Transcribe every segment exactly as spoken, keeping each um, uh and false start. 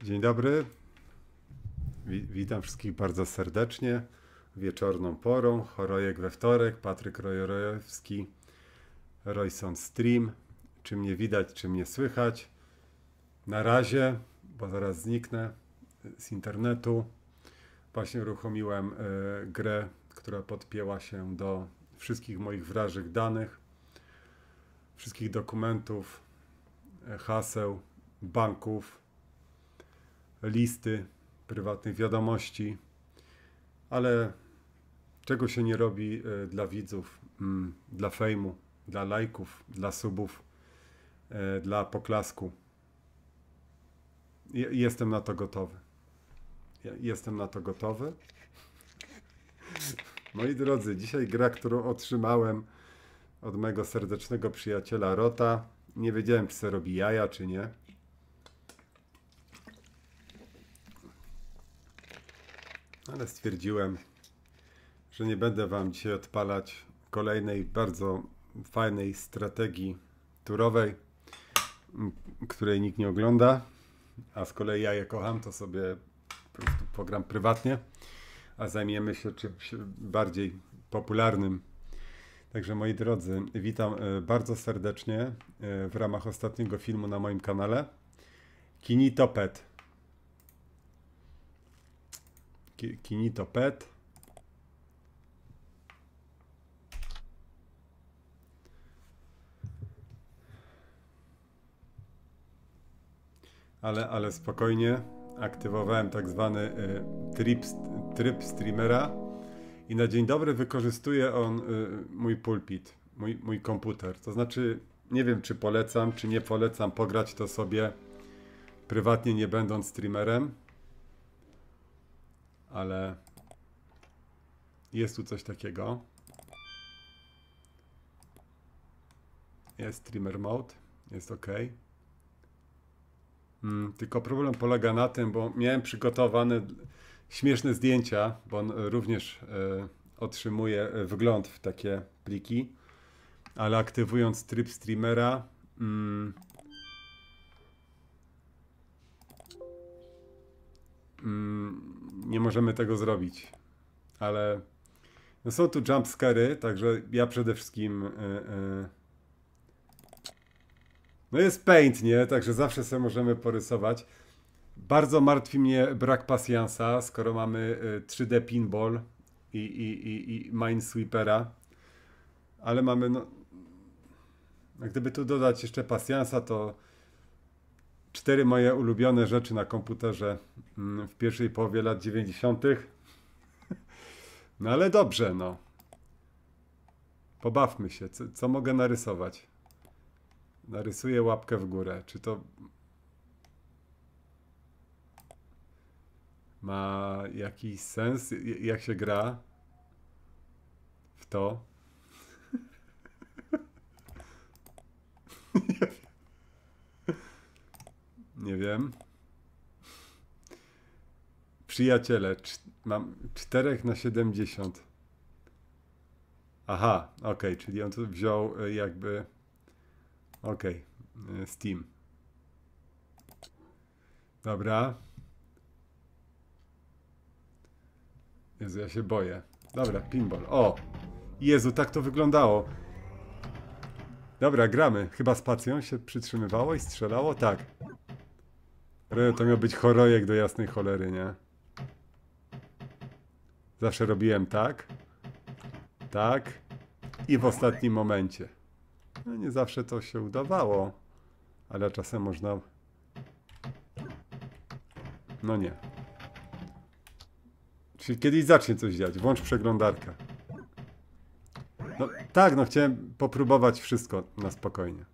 Dzień dobry. Wi- Witam wszystkich bardzo serdecznie. Wieczorną porą. Chorojek we wtorek. Patryk Rojorojewski. Royson Stream. Czy mnie widać, czy mnie słychać? Na razie, bo zaraz zniknę z internetu. Właśnie uruchomiłem y, grę, która podpięła się do wszystkich moich wrażych danych, wszystkich dokumentów, y, haseł, banków, listy, prywatnych wiadomości, ale czego się nie robi y, dla widzów, mm, dla fejmu, dla lajków, dla subów, y, dla poklasku. Je- Jestem na to gotowy. Je- Jestem na to gotowy. Moi drodzy, dzisiaj gra, którą otrzymałem od mojego serdecznego przyjaciela Rota. Nie wiedziałem, czy se robi jaja, czy nie. Ale stwierdziłem, że nie będę wam dzisiaj odpalać kolejnej bardzo fajnej strategii turowej, m, której nikt nie ogląda, a z kolei ja je kocham, to sobie po prostu pogram prywatnie, a zajmiemy się czymś bardziej popularnym. Także moi drodzy, witam e, bardzo serdecznie e, w ramach ostatniego filmu na moim kanale Kinito Pet. Ki- Kinito Pet. Ale, ale spokojnie, aktywowałem tak zwany y, tryb, tryb streamera i na dzień dobry wykorzystuje on y, mój pulpit, mój, mój komputer. To znaczy, nie wiem, czy polecam, czy nie polecam pograć to sobie prywatnie, nie będąc streamerem, ale jest tu coś takiego. Jest streamer mode, jest ok. Mm, tylko problem polega na tym, bo miałem przygotowane śmieszne zdjęcia, bo on również e, otrzymuje e, wgląd w takie pliki, ale aktywując tryb streamera mm, mm, nie możemy tego zrobić. Ale no są tu jumpscary, także ja przede wszystkim e, e, no jest paint, nie? Także zawsze sobie możemy porysować. Bardzo martwi mnie brak pasjansa, skoro mamy y, trzy D pinball i, i, i, i Minesweepera, ale mamy, no, no, gdyby tu dodać jeszcze pasjansa, to cztery moje ulubione rzeczy na komputerze mm, w pierwszej połowie lat dziewięćdziesiątych. No ale dobrze, no. Pobawmy się. Co, co mogę narysować? Narysuję łapkę w górę. Czy to ma jakiś sens, j- jak się gra w to? Nie wiem. Przyjaciele, cz- mam cztery na siedemdziesiąt. Aha, okej, czyli on tu wziął y, jakby. Okej, y, Steam. Dobra. Jezu, ja się boję. Dobra, pinball. O! Jezu, tak to wyglądało. Dobra, gramy. Chyba spacją się przytrzymywało i strzelało? Tak. Re- To miał być chorojek do jasnej cholery, nie? Zawsze robiłem tak. Tak. I w ostatnim momencie. No nie zawsze to się udawało. Ale czasem można... No nie. Czyli kiedyś zacznie coś dziać. Włącz przeglądarkę. No tak, no chciałem popróbować wszystko na spokojnie.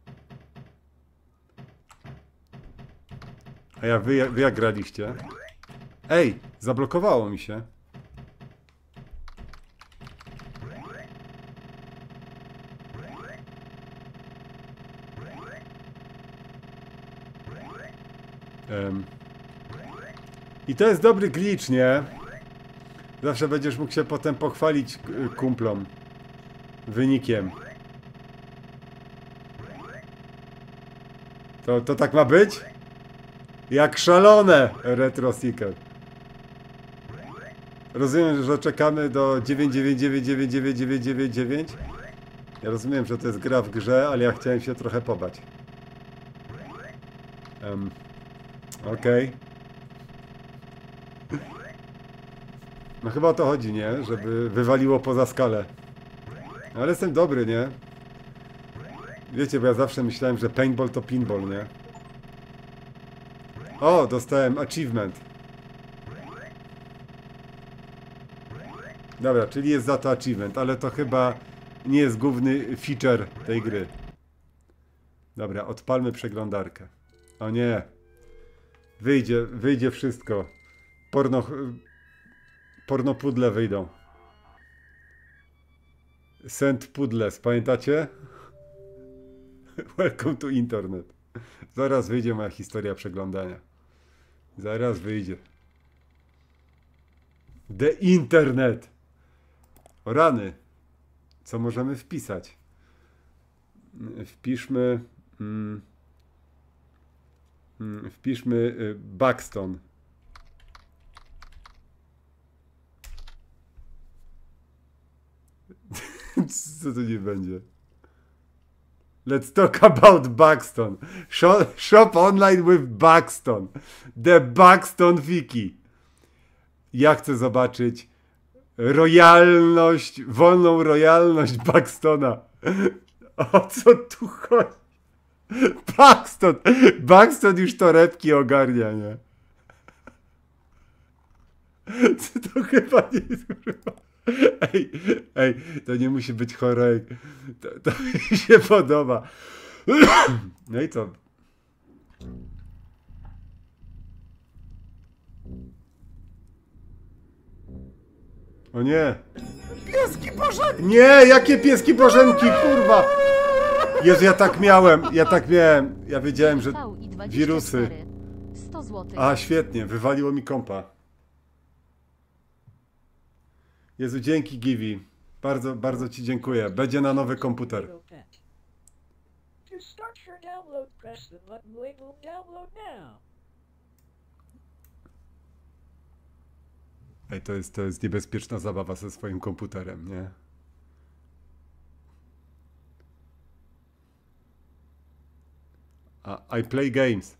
A ja wy, wy jak graliście? Ej, zablokowało mi się. Em. I to jest dobry glitch, nie? Zawsze będziesz mógł się potem pochwalić k- kumplom wynikiem. To, to tak ma być? Jak szalone, Retro Seeker. Rozumiem, że czekamy do dziewięć dziewięć dziewięć dziewięć dziewięć dziewięć dziewięć dziewięć. Ja rozumiem, że to jest gra w grze, ale ja chciałem się trochę pobać. Um, Okej. Okay. No chyba o to chodzi, nie? Żeby wywaliło poza skalę. Ale jestem dobry, nie? Wiecie, bo ja zawsze myślałem, że paintball to pinball, nie? O, dostałem achievement. Dobra, czyli jest za to achievement, ale to chyba nie jest główny feature tej gry. Dobra, odpalmy przeglądarkę. O nie. Wyjdzie, wyjdzie wszystko. Porno... Pornopudle wyjdą. Send pudles, pamiętacie? Welcome to internet. Zaraz wyjdzie moja historia przeglądania. Zaraz wyjdzie. The internet. O rany. Co możemy wpisać? Wpiszmy... Mm, mm, wpiszmy y, Buxton. Co to nie będzie? Let's talk about Buxton. Shop, shop online with Buxton. The Buxton Wiki. Ja chcę zobaczyć rojalność, wolną rojalność Buxtona. O co tu chodzi? Buxton! Buxton już torebki ogarnia, nie? Co to chyba nie jest, kurwa. Ej, ej, to nie musi być horror. To, to mi się podoba. No i co? O nie! Pieski Bożenki! Nie! Jakie pieski Bożenki, kurwa! Jezu, ja tak miałem, ja tak miałem. Ja wiedziałem, że wirusy. sto złotych. A, świetnie, wywaliło mi kompa. Jezu, dzięki Givi. Bardzo, bardzo ci dziękuję. Będzie na nowy komputer. To start your download, press the button labeled download now. Ej, to jest, to jest niebezpieczna zabawa ze swoim komputerem, nie? A, I play games.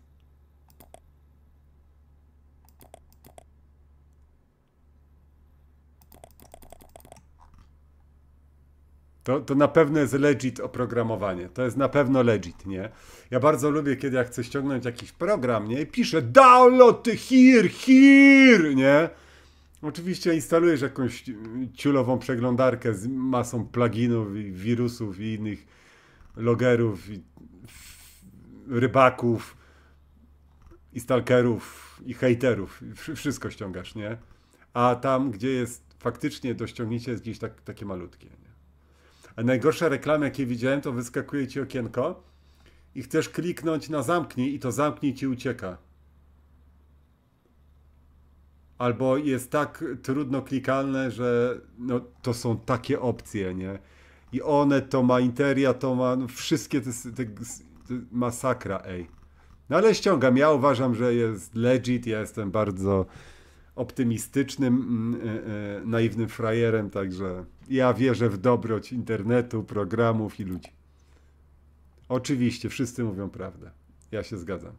To, to na pewno jest legit oprogramowanie. To jest na pewno legit, nie? Ja bardzo lubię, kiedy ja chcę ściągnąć jakiś program, nie? I piszę download here, here, nie? Oczywiście instalujesz jakąś ciulową przeglądarkę z masą pluginów i wirusów i innych logerów i rybaków i stalkerów i hejterów. Wszystko ściągasz, nie? A tam, gdzie jest faktycznie do ściągnięcia, jest gdzieś tak, takie malutkie, nie? A najgorsze reklamy, jakie widziałem, to wyskakuje ci okienko i chcesz kliknąć na zamknij i to zamknij ci ucieka. Albo jest tak trudno klikalne, że no, to są takie opcje, nie? I one to ma Interia, to ma no, wszystkie te, te, te masakra, ej. No ale ściągam, ja uważam, że jest legit, ja jestem bardzo optymistycznym, yy, yy, naiwnym frajerem, także ja wierzę w dobroć internetu, programów i ludzi. Oczywiście, wszyscy mówią prawdę. Ja się zgadzam.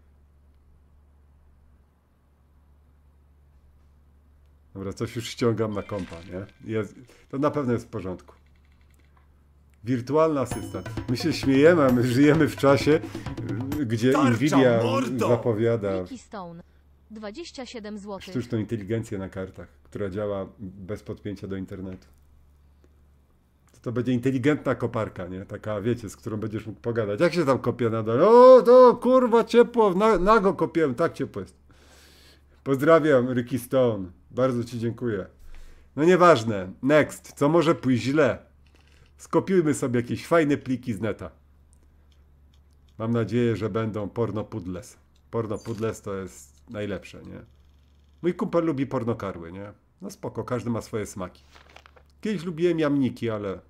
Dobra, coś już ściągam na kompa, nie? Jest, to na pewno jest w porządku. Wirtualny asystent. My się śmiejemy, a my żyjemy w czasie, gdzie Tarcza, Nvidia mordo! zapowiada Ricky Stone. dwadzieścia siedem złotych. sztuczną inteligencję na kartach, która działa bez podpięcia do internetu. To, to będzie inteligentna koparka, nie? Taka, wiecie, z którą będziesz mógł pogadać. Jak się tam kopie na dole? O, to kurwa ciepło, na, nago kopiłem, tak ciepło jest. Pozdrawiam, Ricky Stone. Bardzo ci dziękuję. No nieważne. Next. Co może pójść źle? Skopiujmy sobie jakieś fajne pliki z neta. Mam nadzieję, że będą porno pudles. Porno pudles to jest najlepsze, nie? Mój kumpel lubi pornokarły, nie? No spoko, każdy ma swoje smaki. Kiedyś lubiłem jamniki, ale...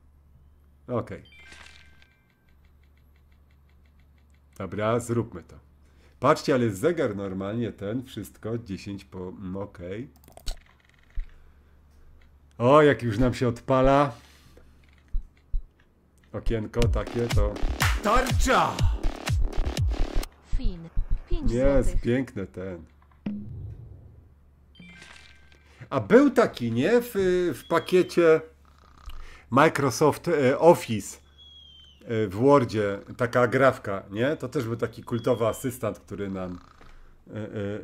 Okej. Okay. Dobra, zróbmy to. Patrzcie, ale jest zegar normalnie, ten, wszystko, dziesięć po... Mm, okej. O, jak już nam się odpala. Okienko takie, to... Tarcza! Fin. pięć Jest, złotych. piękny ten. A był taki, nie? W, w pakiecie Microsoft e, Office e, w Wordzie, taka grafka, nie? To też był taki kultowy asystent, który nam e, e, e,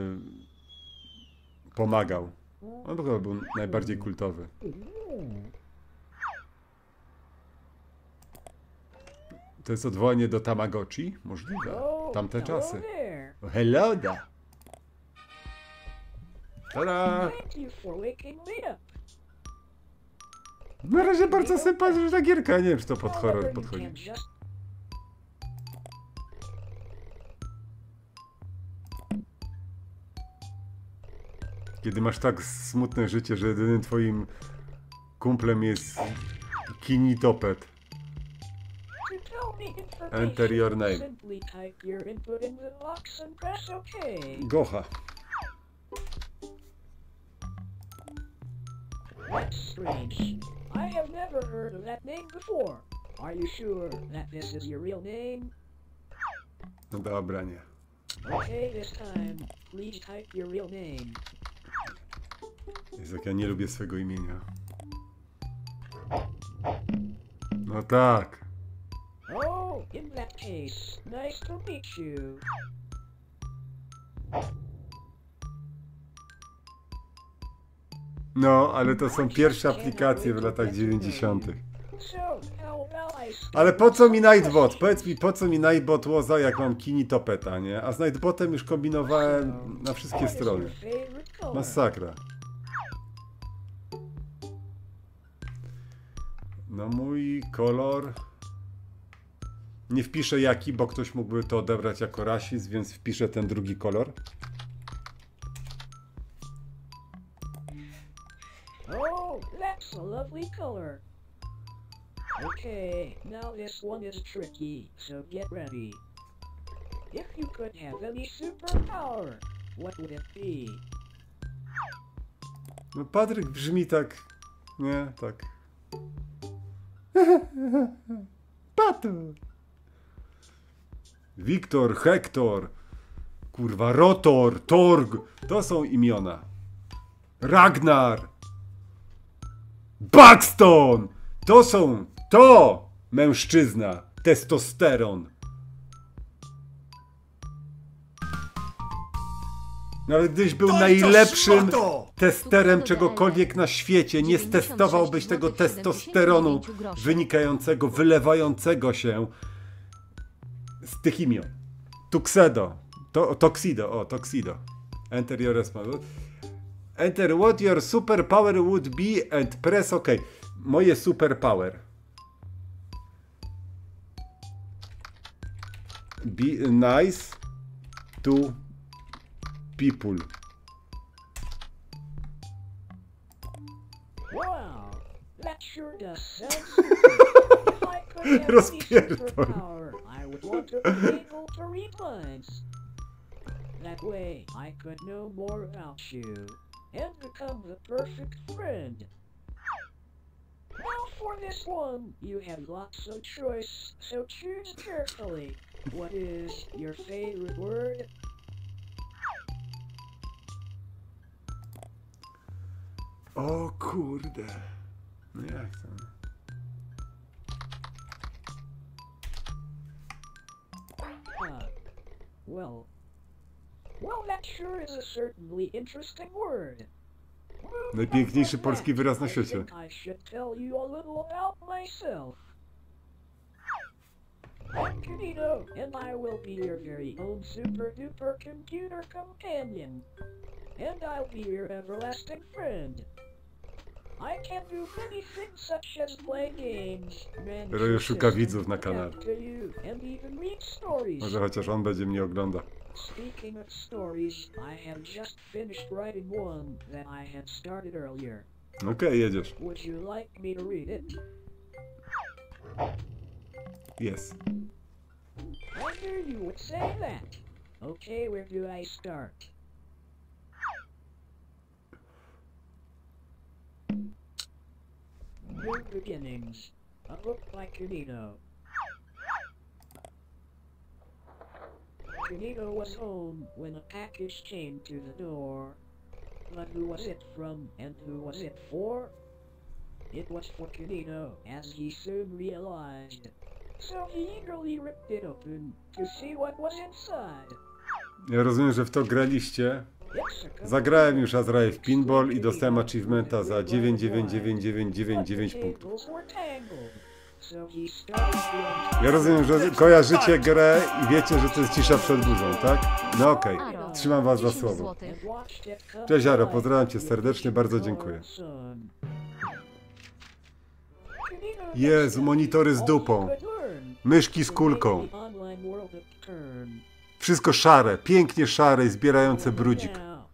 pomagał. On chyba był najbardziej kultowy. To jest odwołanie do Tamagotchi? Możliwe. Oh, Tamte hello czasy. there. Oh, hello there. Tada! Thank you for waking me up. Na razie bardzo sympatyczna gierka, nie wiem, czy to pod horror However, you podchodzi. can just Kiedy masz tak smutne życie, że jedynym twoim kumplem jest Kinitopet. to tell me information. Enter your name. Simply type your input in the box and press OK. Gocha. That's strange. I have never heard of that name before. Are you sure that this is your real name? No dobra, nie. Okay, this time, please type your real name. Jest jak ja nie lubię swego imienia. No tak. Oh, in that case, nice to meet you. No, ale to są pierwsze aplikacje w latach dziewięćdziesiątych. So, how will I start Ale po co mi this Nightbot? question? Powiedz mi, po co mi Nightbot łoza, jak mam Kinitopeta, nie? A z Nightbotem już kombinowałem na wszystkie What is strony. your favorite color? Masakra. No mój kolor... Nie wpiszę jaki, bo ktoś mógłby to odebrać jako rasizm, więc wpiszę ten drugi kolor. Oh, that's a lovely color. Okay, now this one is tricky, so get ready. If you could have any superpower, what would it be? No Patryk brzmi tak... Nie, tak... Patu! Wiktor, Hektor, kurwa, Rotor, Torg, to są imiona. Ragnar, Buxton, to są, to mężczyzna, testosteron. Nawet gdyś był najlepszym testerem czegokolwiek na świecie, nie stestowałbyś tego testosteronu wynikającego, wylewającego się z tych imion. Tuxedo, to, Toxido, o, Toxido. Enter your response. Enter what your superpower would be and press OK. Moje superpower. Be nice to people. Wow, that sure does sound super. If I could have any Rozpierdol. superpower, I would want to be able to read minds. That way, I could know more about you and become the perfect friend. Now for this one, you have lots of choice, so choose carefully. What is your favorite word? O kurde. No jak to? Huh. Well, well, that sure is a certainly interesting word. Najpiękniejszy polski wyraz na I świecie. think I should tell you a little about myself. I'm Kinito, and I will be your very own super duper computer companion. And I'll be your everlasting friend. I can do many things such as play games, manage Roju your szuka system, widzów na kanale. adapt to you, and even read stories. Może chociaż on będzie mnie oglądał. Speaking of stories, I have just finished writing one that I had started earlier. Okej, jedziesz. Would you like me to read it? Jest. I knew you would say that. Okay, where do I start? New beginnings. A book by Canito. Canito was home when a package came to the door. But who was it from and who was it for? It was for Canito, as he soon realized. So he eagerly ripped it open to see what was inside. Ja rozumiem, że w to graliście. It's a Zagrałem już Azrael w Pinball i dostałem achievementa za dziewięć dziewięć dziewięć dziewięć dziewięć dziewięć punktów. Ja rozumiem, że kojarzycie grę i wiecie, że to jest cisza przed burzą, tak? No okej, Aro. trzymam was za dziesięć słowo. złotych. Cześć Aro, pozdrawiam cię serdecznie, bardzo dziękuję. Jezu, monitory z dupą. Myszki z kulką. Wszystko szare, pięknie szare i zbierające brudzik.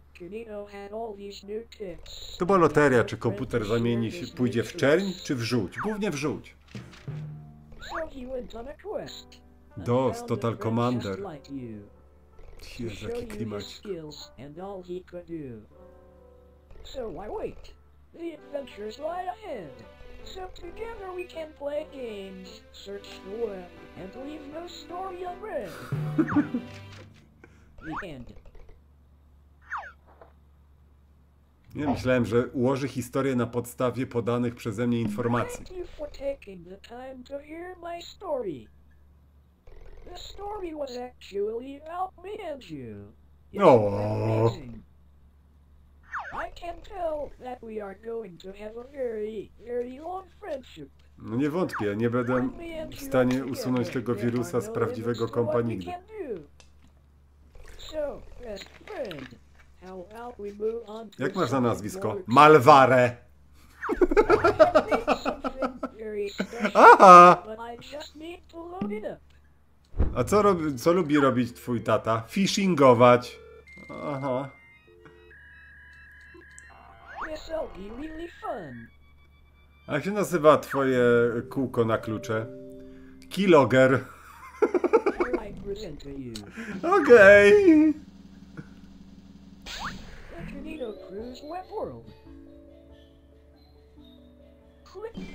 To była loteria, czy komputer zamieni się, pójdzie w czerń, czy w żółć? Głównie w żółć. DOS, Total Commander. Jezu, jaki klimacik. So why wait? The adventures lie ahead. So together we can play games, search the web, and leave no story unread. The end. Nie myślałem, że ułoży historię na podstawie podanych przeze mnie informacji. Thank you for taking the time to hear my story. The story was actually about me and you. Isn't Oh. that amazing? I can tell that we are going to have a very, very long friendship. No nie wątpię, nie będę w stanie usunąć tego wirusa z prawdziwego kompa nigdy. So, best friend, how about we move on to Jak masz na something nazwisko? more Malware! something very special, Aha! but I just need to load it up. A co, robi, co lubi robić twój tata? Fishingować. Aha. This'll be really fun. A jak się nazywa twoje kółko na klucze? Keylogger. Here I present to you Okej. the Canito Cruise Web World. Click.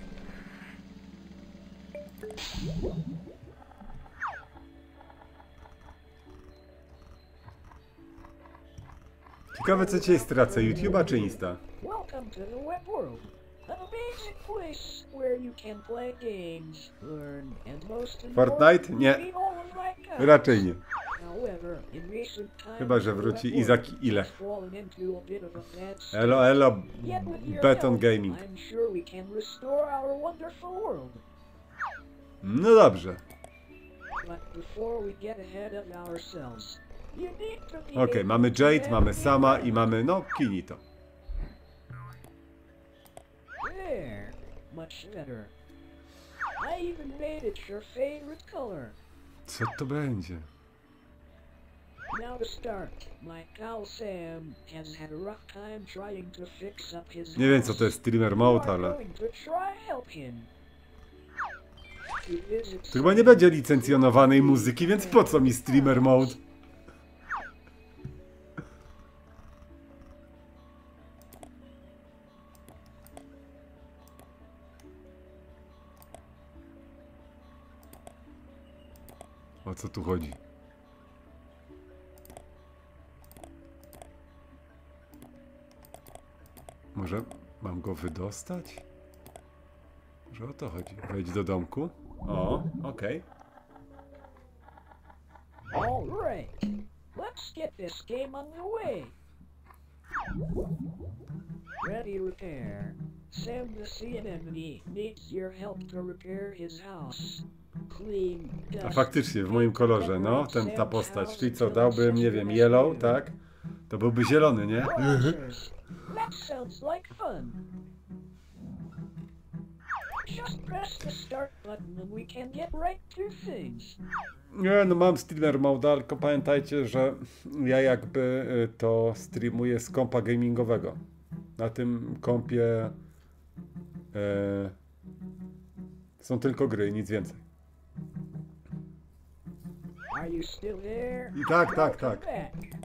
Ciekawe co dzisiaj stracę, YouTube'a czy Insta? Welcome to the Web World, an amazing place where you can play games, learn, and most Fortnite? Nie. meet all of my kind. Raczej nie. However, in recent times, Chyba, że the wróci Web Izak World ile? has fallen into a bit of a bad state. Elo, elo, Yet with your Beton help, Gaming. I'm sure we can restore our wonderful world. No dobrze. But before we get ahead of ourselves, you need to be Okej, able mamy to Jade, mamy manage Sama your i mamy, no, Kinito. There, much better. I even made it your favorite color. Co to będzie? Now to start, my pal Sam has had a rough time trying to fix up his Nie wiem co to house. jest streamer You mode, are ale... going to try help him. To visit To chyba nie będzie licencjonowanej muzyki, więc po co mi streamer mode? O co tu chodzi? Może mam go wydostać? Może o to chodzi. Wejdź do domku. O, okej. All right, let's get this game underway. Ready repair. Sam the Sea Anemone needs your help to repair his house. Clean, A dust, faktycznie, w moim kolorze, no, ten, ta postać. Czyli co, dałbym, nie wiem, yellow, tak? To byłby zielony, nie? Wowzers. That sounds like fun. Just press the start button and we can get right to things. Nie, no mam streamer mode, tylko pamiętajcie, że ja jakby y, to streamuję z kompa gamingowego. Na tym kompie y, są tylko gry, nic więcej. Are you still there? I tak, tak, Welcome tak. back.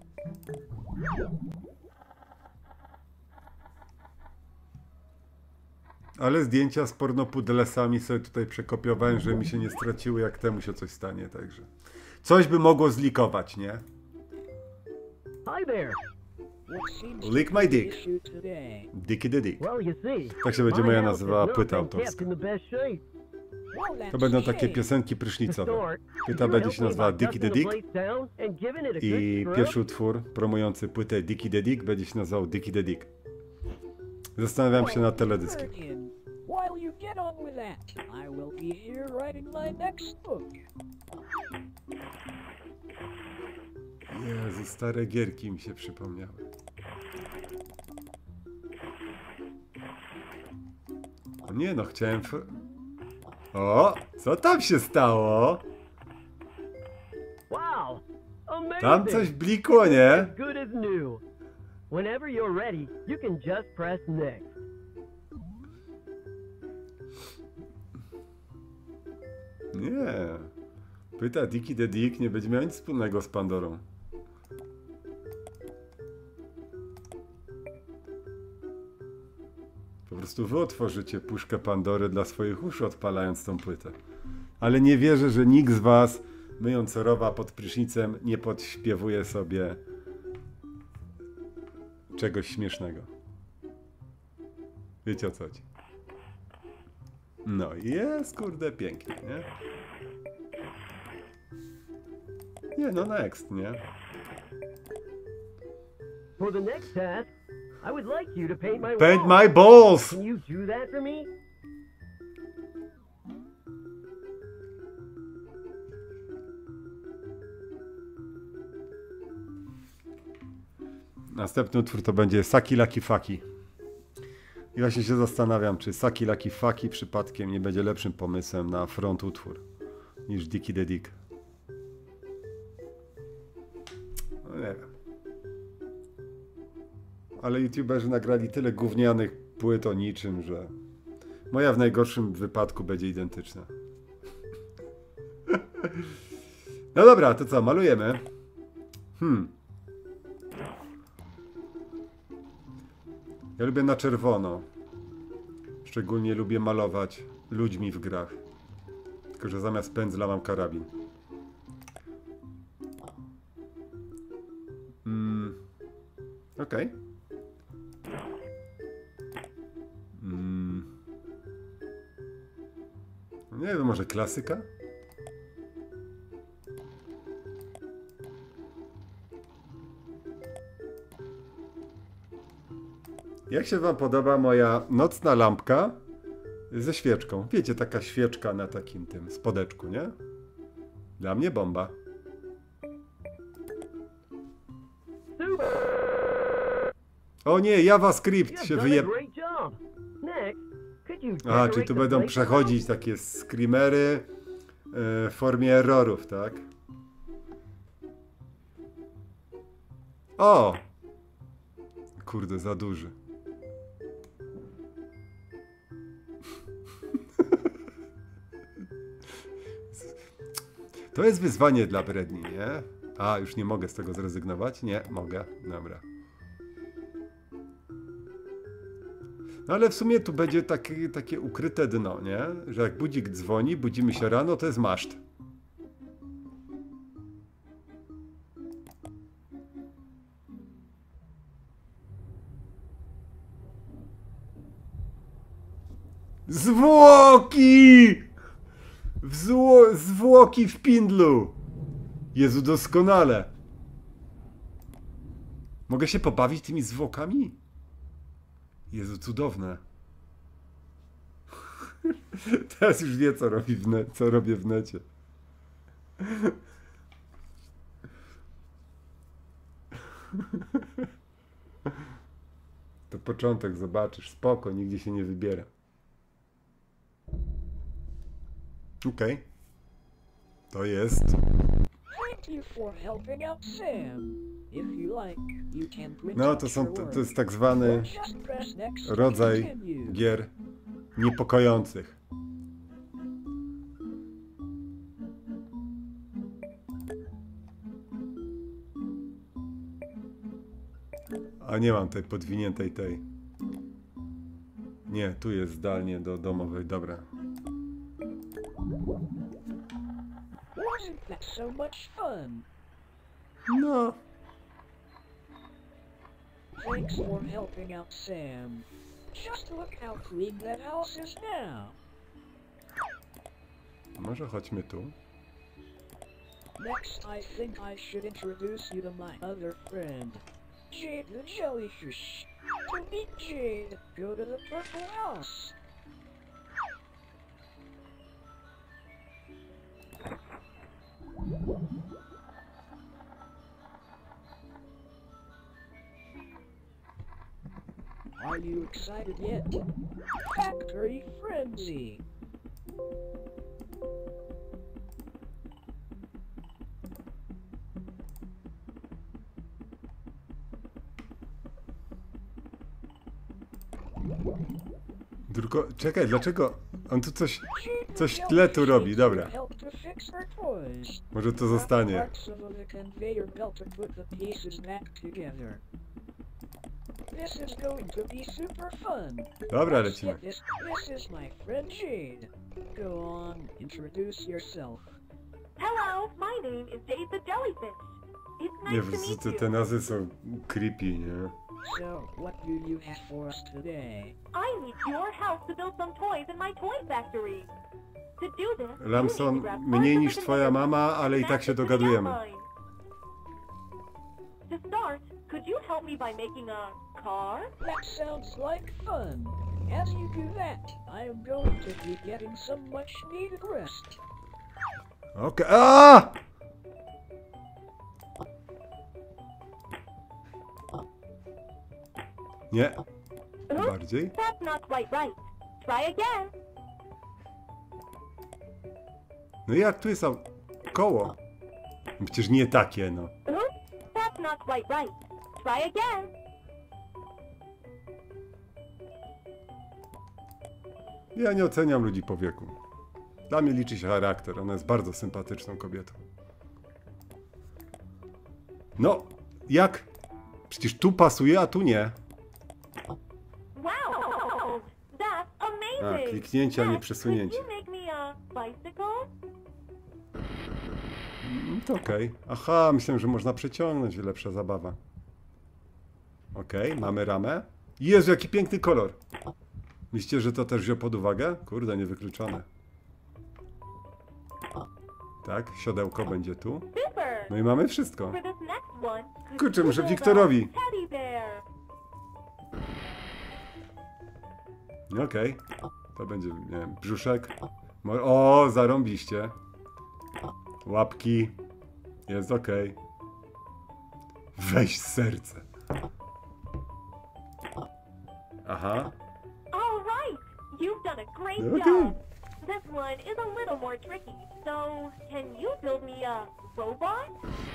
Ale zdjęcia z pornopudlesami sobie tutaj przekopiowałem, żeby mi się nie straciły, jak temu się coś stanie, także... Coś by mogło zlikować, nie? Hi there. What seems Lick to my be the dick. issue today? Dicky the Dick. Well, you see, Tak się będzie my moja house has nazywała not płyta been kept autorska. in the best shape. Well, that's To będą a takie shame. piosenki To prysznicowe. start, Płyta you będzie help się me nazywała by Dicky the dusting Dick. the place down and giving it a I good scrub. pierwszy utwór promujący płytę Dicky the Dick będzie się nazywał Dicky the Dick. Zastanawiam się nad teledyskiem. Guardian, while you get on with that, I will be here writing my next book. Jezu, stare gierki mi się przypomniały. O nie no, chciałem... f- O! Co tam się stało? Wow, amazing. Tam coś blikło, nie? As good as new. Whenever you're ready, you can just press next. Nie. Płyta Dicky the Dick nie będzie miała nic wspólnego z Pandorą. Po prostu wy otworzycie puszkę Pandory dla swoich uszu, odpalając tą płytę. Ale nie wierzę, że nikt z was, myjąc rowa pod prysznicem, nie podśpiewuje sobie czegoś śmiesznego. Wiecie o co chodzi? No i jest, kurde, pięknie, nie? Nie, no next, nie? For the next task, I would like you to paint my Paint wall. my balls! Can you do that for me? Następny utwór to będzie Saki Laki Faki. I właśnie się zastanawiam, czy Saki Laki Faki przypadkiem nie będzie lepszym pomysłem na front utwór niż Dicky the Dick. No nie wiem. Ale youtuberzy nagrali tyle gównianych płyt o niczym, że moja w najgorszym wypadku będzie identyczna. No dobra, to co, malujemy? Hmm. Ja lubię na czerwono. Szczególnie lubię malować ludźmi w grach. Tylko że zamiast pędzla mam karabin. Mm. Okej. Okay. Mm. Nie wiem, może klasyka? Jak się wam podoba moja nocna lampka ze świeczką? Wiecie, taka świeczka na takim tym spodeczku, nie? Dla mnie bomba. O nie, JavaScript You've się done a wyje... great job. Next, could you A, decorate czyli tu the będą place przechodzić takie screamery e, w formie errorów, tak? O! Kurde, za duży. To jest wyzwanie dla Bredni, nie? A, już nie mogę z tego zrezygnować? Nie, mogę. Dobra. No ale w sumie tu będzie takie, takie ukryte dno, nie? Że jak budzik dzwoni, budzimy się rano, to jest maszt. Zwłoki! Wzło zwłoki w pindlu! Jezu, doskonale! Mogę się pobawić tymi zwłokami? Jezu, cudowne. Teraz już wie, co robi w ne co robię w necie. To początek, zobaczysz. Spoko, nigdzie się nie wybiera. Okej. Okay. To jest... Thank you for helping out Sam. If you like, you can print No, out to są, your to, work. to jest tak zwany Or just press next to rodzaj continue. gier niepokojących. A nie mam tej podwiniętej tej. Nie, tu jest zdalnie do domowej, dobra. Wasn't that so much fun? No. Thanks for helping out Sam. Just look how clean that house is now. Może chodźmy tu. Next, I think I should introduce you to my other friend, Jade the Jellyfish. To meet Jade, go to the Purple House. Are you excited yet? Factory Frenzy! Tylko, czekaj, dlaczego on tu coś, coś w tle tu robi, dobra. Może to zostanie. This is going to be super fun. Dobra, Let's lecimy. get This, this is my friend Jade. Go on, introduce yourself. Hello, my name is Jade the Jellyfish. It's Nie, nice po to prostu meet te, you. te nazwy są creepy, nie? So, what do you have for us today? I need your help to build some toys in my toy factory. To do this, you Lamson, need to grab mniej parts niż of the twoja container mama, ale i and tak się match it to the dogadujemy. outline. To start, could you help me by making a car? That sounds like fun. As you do that, I am going to be getting some much needed rest. Okej. A! Nie. Bardziej. That's not quite right. Try again. No jak tu jest au- koło? Przecież nie takie, no. That's not quite right. Try again. Ja nie oceniam ludzi po wieku. Dla mnie liczy się charakter. Ona jest bardzo sympatyczną kobietą. No, jak? Przecież tu pasuje, a tu nie. Wow, that's amazing. A, kliknięcie, a nie Next, przesunięcie. Could you make me a bicycle? Mm, to okej. Aha, myślałem, że można przeciągnąć. Lepsza zabawa. Okej, mamy ramę. Jezu, jaki piękny kolor. Myślicie, że to też wziął pod uwagę? Kurde, niewykluczone. Tak, siodełko będzie tu. Super. No i mamy wszystko. For this next one, could Kurczę, you może build a Wiktorowi. Teddy bear. Okej. To będzie, nie wiem, brzuszek. Mo- O, zarąbiście. Łapki. Jest okej. Weź serce. Aha. All right, you've done a great Okay. job. This one is a little more tricky, so can you build me a robot?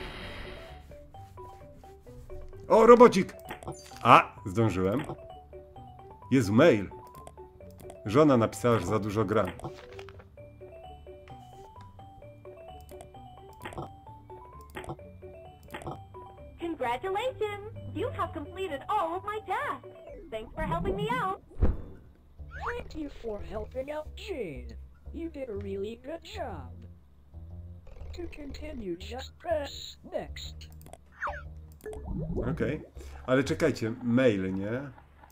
O, robocik! A, zdążyłem. Jest mail. Żona napisała, że za dużo gram. Congratulations! You have completed all of my tasks. Thanks for helping me out. Thank you for helping out Jade. You did a really good job. To continue, just press next. Okej. Ale czekajcie, mail, nie?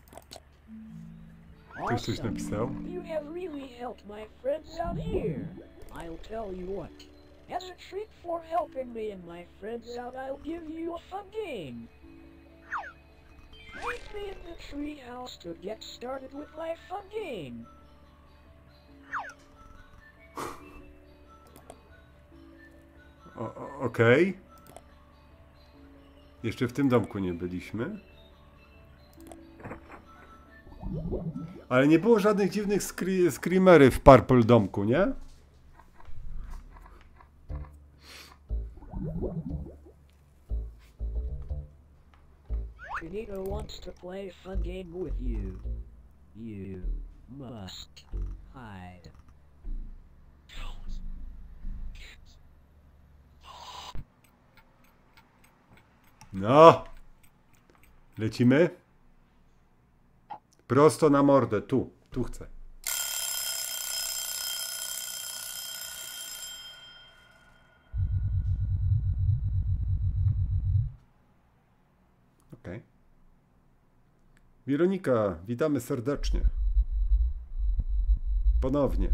Ktoś coś Awesome. napisał. You have really helped my friends out here. I'll tell you what. As a treat for helping me and my friends out, I'll give you a fun game. Meet me in the treehouse to get started with my fun game. O- o- Okej. Jeszcze w tym domku nie byliśmy. Ale nie było żadnych dziwnych skri screamery w Purple domku, nie? Finito wants to play a fun game with you. You must hide. No! Lecimy? Prosto na mordę, tu, tu chcę. Okej. Okay. Weronika, witamy serdecznie. Ponownie.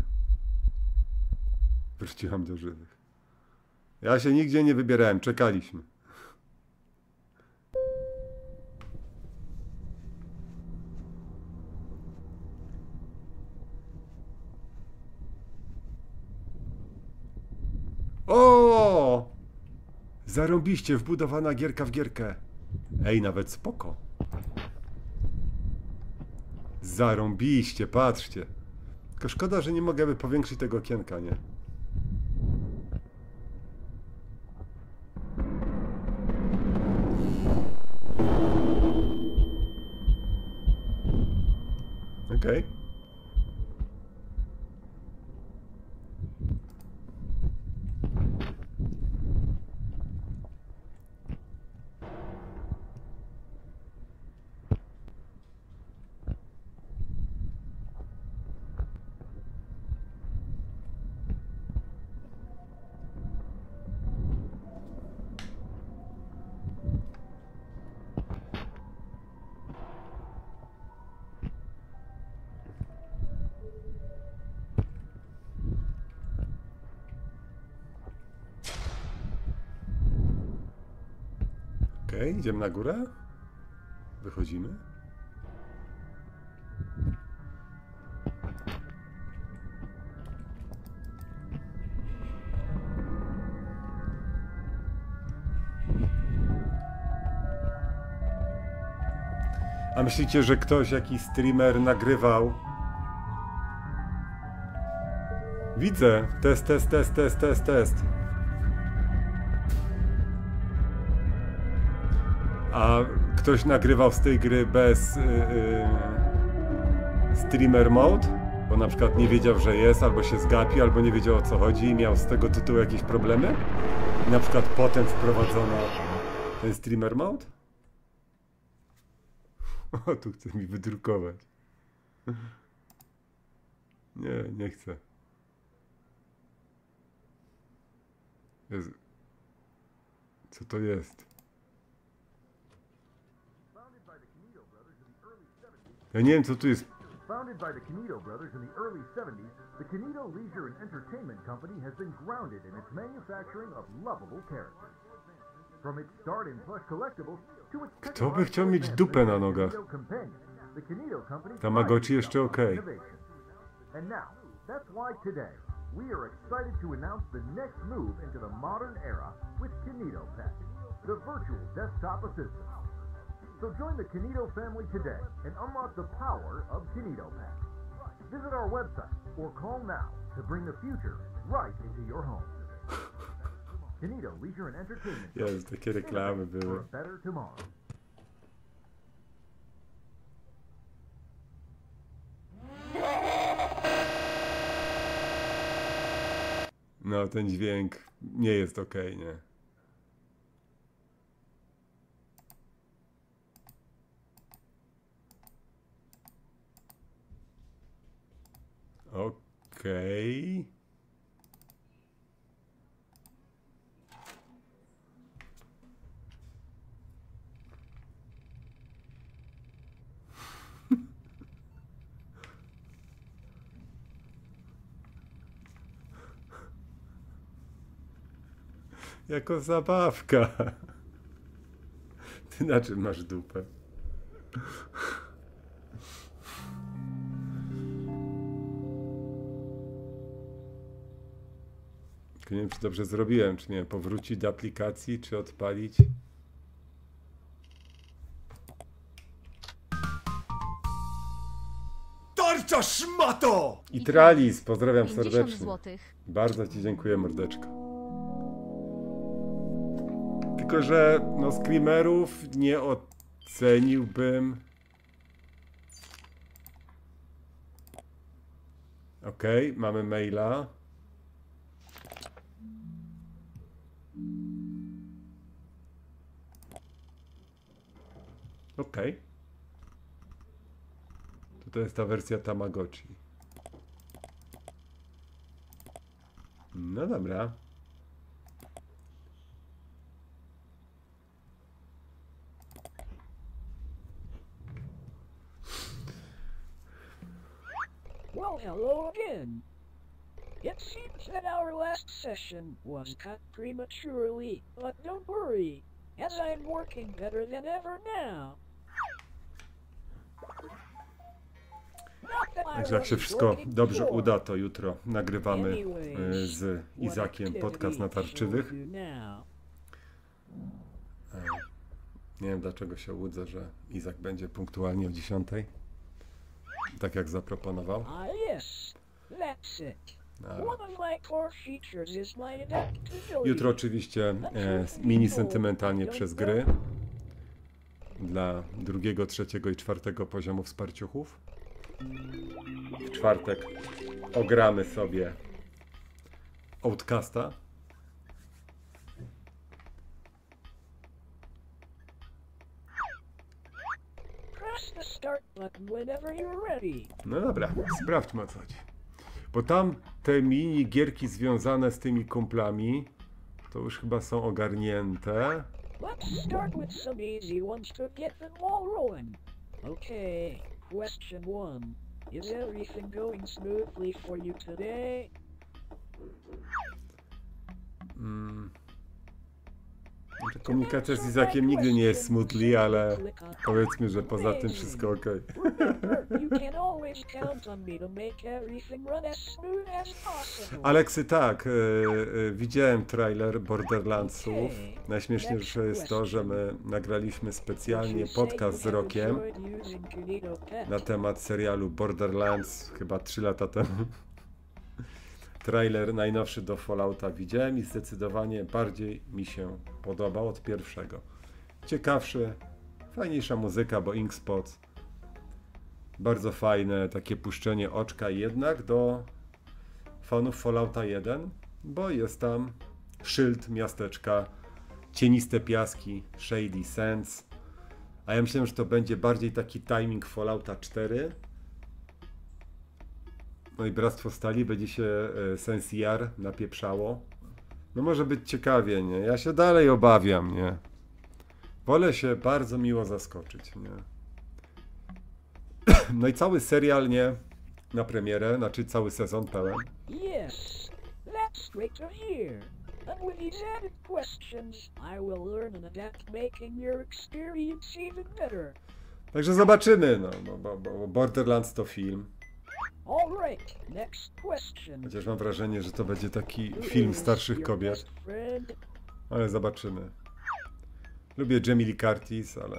Wróciłam do żywych. Ja się nigdzie nie wybierałem, czekaliśmy. O! Zarąbiście, wbudowana gierka w gierkę. Ej, nawet spoko. Zarąbiście, patrzcie. Tylko szkoda, że nie mogę powiększyć tego okienka, nie? Okej. Okay. Okej, okay, idziemy na górę. Wychodzimy. A myślicie, że ktoś, jakiś streamer nagrywał? Widzę. Test, test, test, test, test, test. A ktoś nagrywał z tej gry bez yy, yy, streamer mode? Bo na przykład nie wiedział, że jest, albo się zgapił, albo nie wiedział, o co chodzi i miał z tego tytułu jakieś problemy? I na przykład potem wprowadzono ten streamer mode? O, tu chce mi wydrukować. Nie, nie chcę. Jezu. Co to jest? Ja nie wiem, co tu jest. Founded by the Kinito brothers in the early seventies, the Kinito Leisure and Entertainment Company has been grounded in its manufacturing of lovable characters. From its start in plush collectibles to its Kto by chciał mieć dupę na nogach? the Kinito Company Tamagotchi jeszcze okej. And now, that's why today we are excited to announce the next move into the modern era with Kinito Pet, the virtual desktop assistant. So join the Kinito family today and unlock the power of Kinito Pet. Visit our website or call now to bring the future right into your home. Kinito Leisure and Entertainment. Jezu, takie reklamy były. For a better tomorrow. No, ten dźwięk nie jest okej, nie? Okej. Jako zabawka. Ty na czym masz dupę? Tylko nie wiem, czy dobrze zrobiłem, czy nie, powrócić do aplikacji, czy odpalić. Tarcza szmato! I Tralis, pozdrawiam serdecznie. złotych. Bardzo ci dziękuję, mordeczko. Tylko, że no screamerów nie oceniłbym. Okej, okay, mamy maila. Okej. To to jest ta wersja Tamagotchi. No dobra. Well, hello again. It seems that our last session was cut prematurely, but don't worry, as I'm working better than ever now. Not that I Także jak się wasn't wszystko working dobrze before. uda, to jutro nagrywamy Anyways, y, z what Izakiem podcast activity natarczywych. shall we do now? Nie wiem dlaczego się łudzę, że Izak będzie punktualnie o dziesiątej. Tak jak zaproponował. Ah, yes, that's it. Ale One of my core features is my adaptability. jutro oczywiście e, mini sentymentalnie przez gry. Dla drugiego, trzeciego i czwartego poziomu wsparciuchów. W czwartek ogramy sobie Outcasta. Press the start button whenever you're ready. No dobra, sprawdźmy o co chodzi. Bo tam te mini gierki związane z tymi kumplami to już chyba są ogarnięte. Let's start with some easy ones to get the ball rolling. Okay, question one. Is everything going smoothly for you today? Mm. Znaczy, komunikacja z Izakiem nigdy nie jest smoothly, ale powiedzmy, że poza tym wszystko ok. Remember, you can always count on me to make everything run as smooth as possible. Aleksy, tak, e, e, widziałem trailer Borderlandsów. Najśmieszniejsze jest to, że my nagraliśmy specjalnie podcast z Rokiem na temat serialu Borderlands chyba trzy lata temu. Trailer najnowszy do Fallouta widziałem i zdecydowanie bardziej mi się podobał od pierwszego. Ciekawszy, fajniejsza muzyka, bo Inkspot bardzo fajne takie puszczenie oczka jednak do fanów Fallouta jeden, bo jest tam szyld miasteczka, cieniste piaski, Shady Sands, a ja myślałem, że to będzie bardziej taki timing Fallouta cztery. No i Bractwo Stali będzie się e, Sensiar napieprzało. No może być ciekawie, nie? Ja się dalej obawiam, nie? Wolę się bardzo miło zaskoczyć, nie? No i cały serial, nie? Na premierę, znaczy cały sezon pełen. Yes, that's great to hear. And with these added questions, I will learn and adapt, making your experience even better. Także zobaczymy, no, bo, bo, bo Borderlands to film. All right, next question. Chociaż mam wrażenie, że to będzie taki film starszych Your kobiet, best friend? ale zobaczymy. Lubię Jamie Lee Curtis, ale...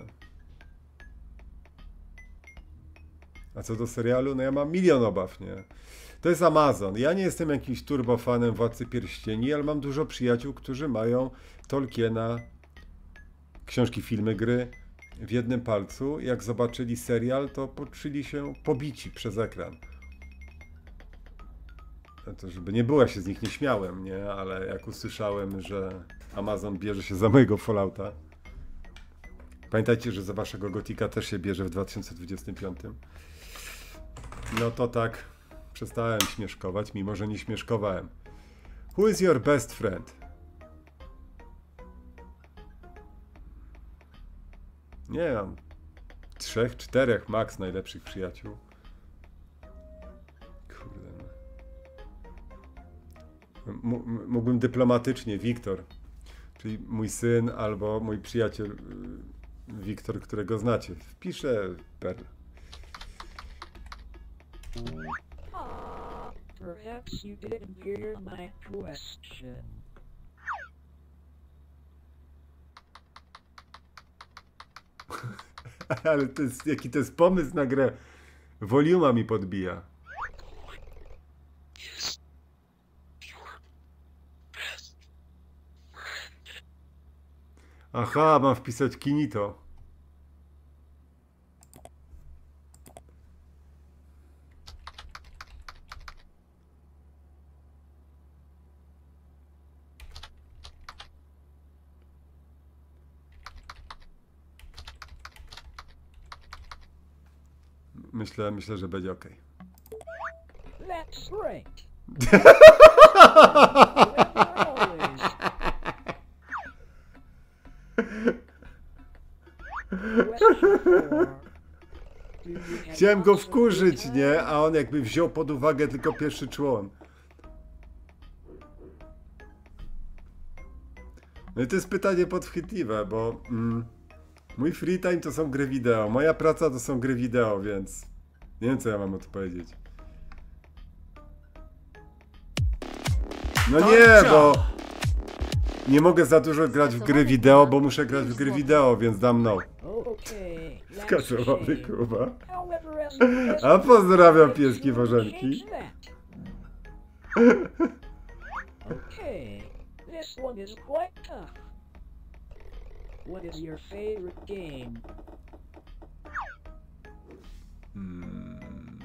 A co do serialu, no ja mam milion obaw, nie? To jest Amazon. Ja nie jestem jakimś turbofanem Władcy Pierścieni, ale mam dużo przyjaciół, którzy mają Tolkiena, książki, filmy, gry w jednym palcu. Jak zobaczyli serial, to poczuli się pobici przez ekran. No to żeby nie było, ja się z nich nie śmiałem, nie? Ale jak usłyszałem, że Amazon bierze się za mojego Fallouta. Pamiętajcie, że za waszego Gotika też się bierze w dwa tysiące dwudziestym piątym. No to tak przestałem śmieszkować, mimo że nie śmieszkowałem. Who is your best friend? Nie mam trzech, czterech max najlepszych przyjaciół. Kurde. M- m- mógłbym dyplomatycznie Wiktor, czyli mój syn albo mój przyjaciel y, Wiktor, którego znacie. Wpiszę per. Ah, perhaps you didn't hear my question. Ale to jest, jaki to jest pomysł na grę. Voluma mi podbija. Aha, mam wpisać Kinito. myślę, myślę, że będzie ok. That's right. Chciałem go wkurzyć, nie? A on jakby wziął pod uwagę tylko pierwszy człon. No i to jest pytanie podchwytliwe, bo mm, mój free time to są gry wideo, moja praca to są gry wideo, więc nie wiem, co ja mam o to powiedzieć. No nie, bo nie mogę za dużo grać w gry wideo, bo muszę grać w gry wideo, więc dam no. Skasowany Kuba. A pozdrawiam pieski Bożenki. Okay, this one is quite tough. What is your favorite game? Hmm.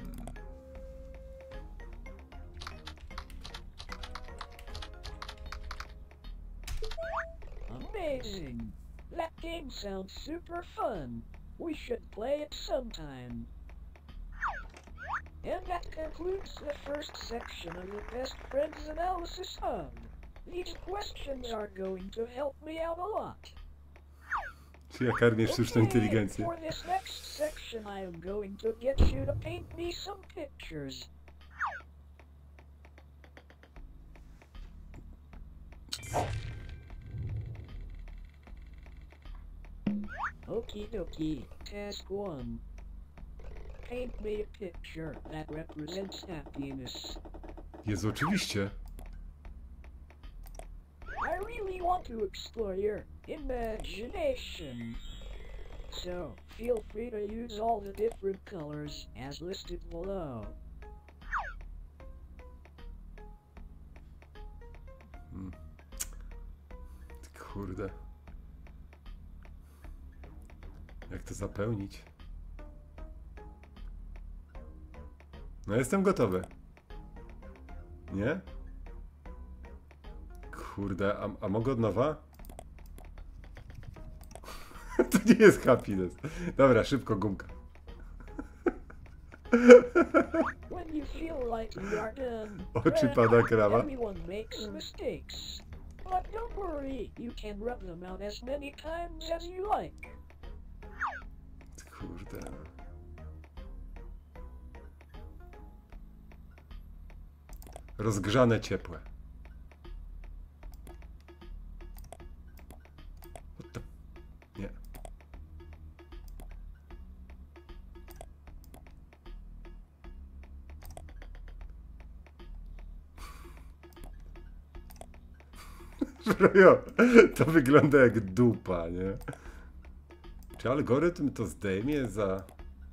Amazing! That game sounds super fun. We should play it sometime. And that concludes the first section of the Best Friends Analysis Hub. These questions are going to help me out a lot. Czy ja karmię sztuczną inteligencję? For this next section, I am going to get you to paint me some pictures. Okie dokie, task one. Paint me a picture that represents happiness. Jezu, oczywiście. I really want to explore your imagination. So, feel free to use all the different colors as listed below. Hmm. Kurde. Jak to zapełnić? No jestem gotowy. Nie? Kurde, a, a mogę od nowa? To nie jest happiness. Dobra, szybko gumka. When you feel like you are done, Oczy pada krawa. everyone makes mistakes. But don't worry, you can rub them out as many times as you like. Kurde. Rozgrzane, ciepłe. What the... Nie. Żrojo, to wygląda jak dupa, nie? Czy algorytm to zdejmie za...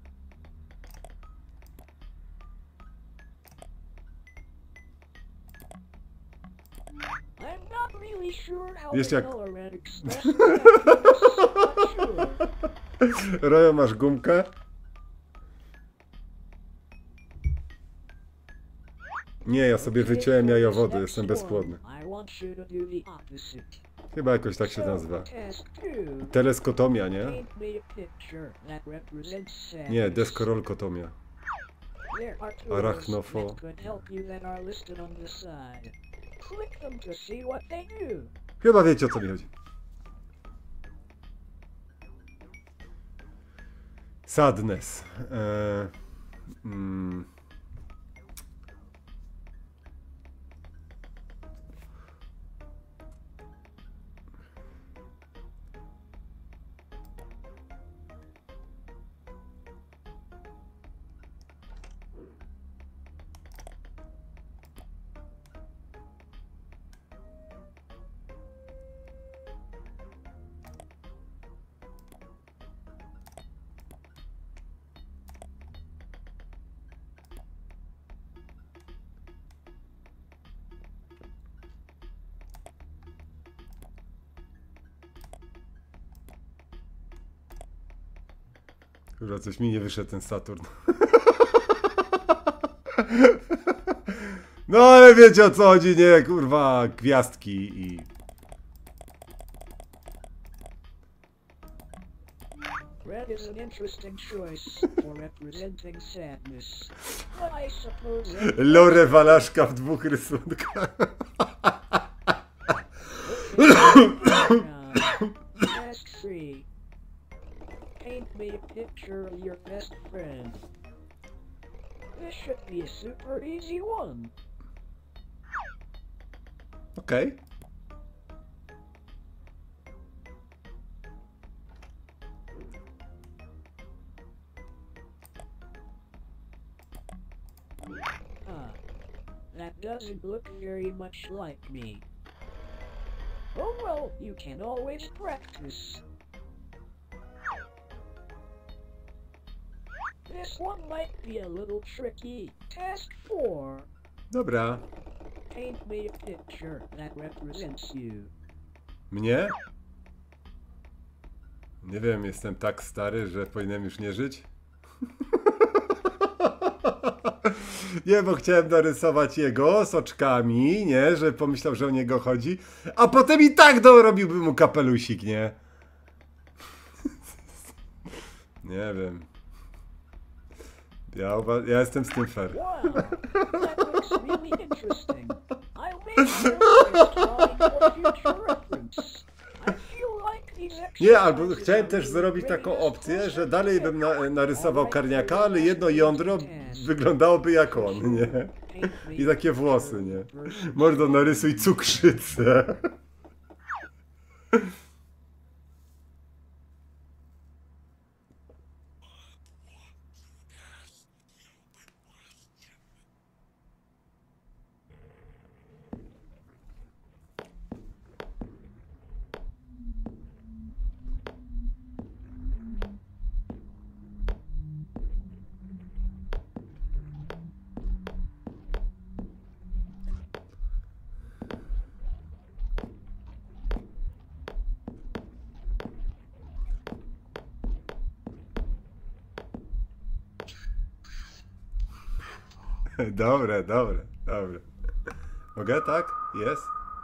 I'm not really sure how Wiesz the jak- color red expresses happiness, not sure. Rojo, masz gumkę? Nie, ja sobie wyciąłem jajowody, jestem bezpłodny. I want you to do the opposite. Chyba jakoś tak się So, nazywa. task two. Teleskotomia, nie? Paint me a picture that represents sadness. Nie, deskorolkotomia. There are tools Arachnofo. that could help you that are listed on the side. Click them to see what they do. Chyba wiecie, o co mi chodzi. Sadness. Eee, mm. Kurwa, coś mi nie wyszedł ten Saturn. No ale wiecie, o co chodzi, nie? Kurwa, gwiazdki i... Red is an interesting choice for representing sadness. But I suppose that- Lore Walaszka w dwóch rysunkach. Task three. Paint me a picture of your best friend. This should be a super easy one. Okej. Huh. That doesn't look very much like me. Oh well, you can always practice. This one might be a little tricky. Task four. Dobra. Paint me a picture that represents you. Mnie? Nie wiem, jestem tak stary, że powinienem już nie żyć. Nie, bo chciałem narysować jego z oczkami, nie, że pomyślał, że o niego chodzi, a potem i tak dorobiłbym mu kapelusik, nie? Nie wiem. Ja, uwa- ja jestem z tym fair. Wow, that looks really interesting. I'll make sure it's drawing for future reference. I feel like these Nie, albo exercises chciałem are też really zrobić bringing taką us opcję, closer że to dalej bym na, together. narysował Alright, Karniaka, for ale the jedno last jądro task. wyglądałoby jak on, nie? Paint me I a takie włosy, picture nie? of the person Mordo, narysuj cukrzycę. Dobre, dobre, dobre. Mogę, tak? Jest?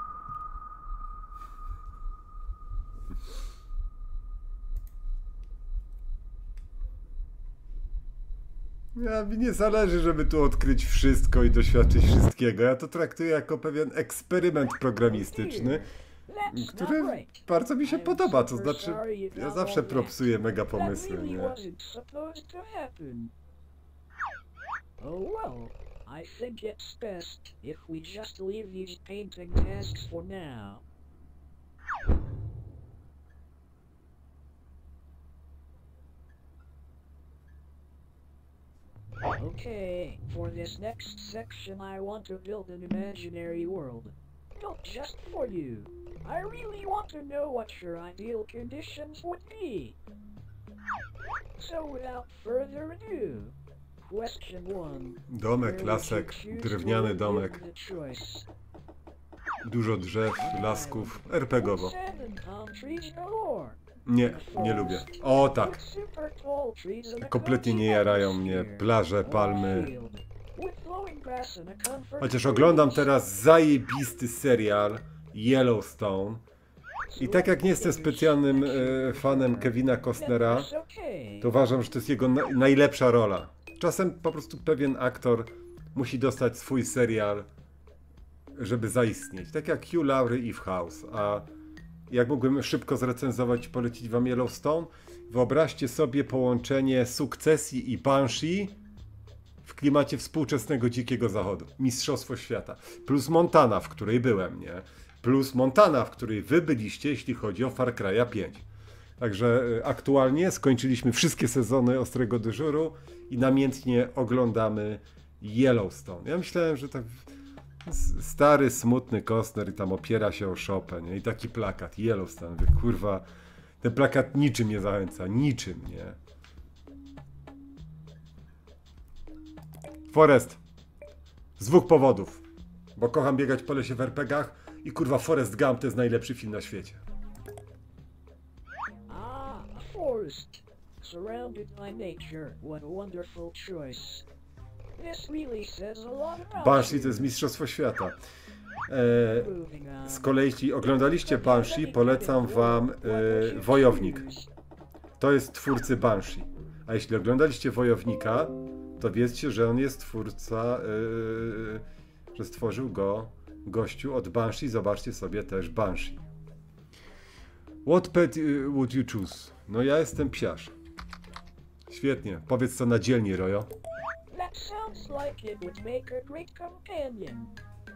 Ja, mi nie zależy, żeby tu odkryć wszystko i doświadczyć wszystkiego. Ja to traktuję jako pewien eksperyment programistyczny, That's który not right. bardzo mi się I'm podoba. To super znaczy, sorry you ja got zawsze all that. propsuję mega That pomysły, really nie? wasn't supposed to happen. Oh well, I think it's best if we just leave these painting tasks for now. Okay, for this next section I want to build an imaginary world. Built just for you. I really want to know what your ideal conditions would be. So without further ado, question one. Domek, Where would lasek, you choose to drewniany live domek, given the choice? dużo drzew, lasków, RPGowo. Sand and palm trees galore. Nie, nie lubię. O tak, With super tall trees and a kompletnie nie cozy jarają mnie atmosphere. plaże, palmy. With flowing grass and a comfort Chociaż oglądam teraz zajebisty serial Yellowstone. I tak jak nie jestem specjalnym e, fanem Kevina Costnera, to uważam, że to jest jego na najlepsza rola. Czasem po prostu pewien aktor musi dostać swój serial, żeby zaistnieć. Tak jak Hugh Laurie i w House. A jak mógłbym szybko zrecenzować i polecić wam Yellowstone? Wyobraźcie sobie połączenie Sukcesji i Banshee w klimacie współczesnego Dzikiego Zachodu. Mistrzostwo świata. Plus Montana, w której byłem, nie? Plus Montana, w której wy byliście, jeśli chodzi o Far Cry'a pięć. Także y, aktualnie skończyliśmy wszystkie sezony Ostrego Dyżuru i namiętnie oglądamy Yellowstone. Ja myślałem, że tak s- stary, smutny Costner i tam opiera się o szopę, nie? I taki plakat, Yellowstone. Mówię, kurwa, ten plakat niczym nie zachęca, niczym, nie? Forest. Z dwóch powodów. Bo kocham biegać po lesie w er pe gach i kurwa Forrest Gump to jest najlepszy film na świecie. Ah, a forest. Surrounded by nature. What a wonderful choice. This really says a lot about Banshee you. to jest mistrzostwo świata. E, Moving on. z kolei jeśli oglądaliście Banshee, polecam wam e, Wojownik. to jest twórcy Banshee. A jeśli oglądaliście Wojownika, to wiedzcie, że on jest twórca, yy, że stworzył go gościu od Banshee. Zobaczcie sobie też Banshee. What pet would you choose? No ja jestem psiarz. Świetnie. Powiedz to na dzielni, Rojo. That sounds like it would make a great companion.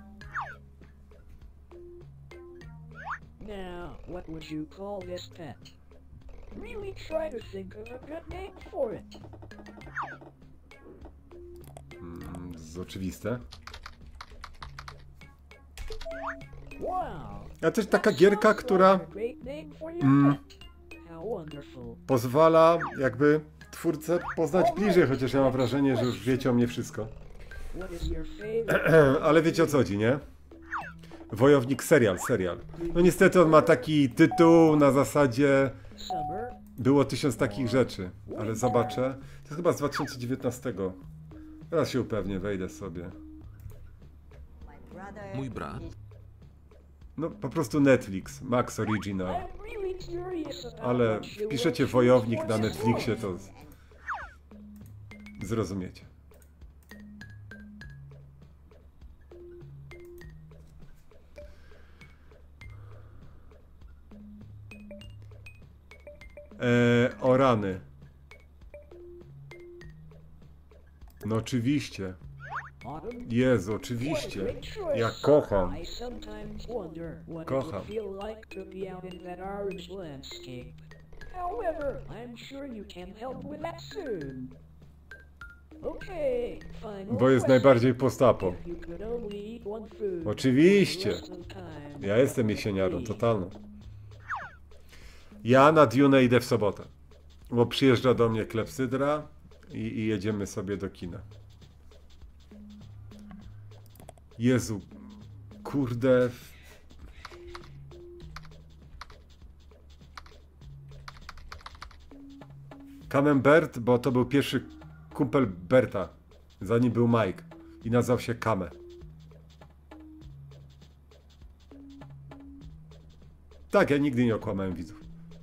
Now, what would you call this pet? Really try to think of a good name for it. Mm, to jest oczywiste. Wow. A też taka gierka, która mm, pozwala jakby twórcę poznać bliżej, chociaż ja mam wrażenie, że już wiecie o mnie wszystko. Ale wiecie o co chodzi, nie? Wojownik serial, serial. No niestety on ma taki tytuł na zasadzie było tysiąc takich rzeczy, ale zobaczę. To jest chyba z dwa tysiące dziewiętnastego. Teraz się upewnię, wejdę sobie. Mój brat. No po prostu Netflix, Max Original. Ale wpiszecie Wojownik na Netflixie, to z... zrozumiecie. Eee, o rany. No oczywiście. Jezu, oczywiście. Ja kocham. Kocham. Bo jest najbardziej postapo. Oczywiście. Ja jestem jesieniarą, totalną. Ja na Dune idę w sobotę. Bo przyjeżdża do mnie klepsydra i, i jedziemy sobie do kina. Jezu, kurde. Camembert, bo to był pierwszy kumpel Berta, zanim był Mike i nazywał się Kame. Tak, ja nigdy nie okłamałem widzów.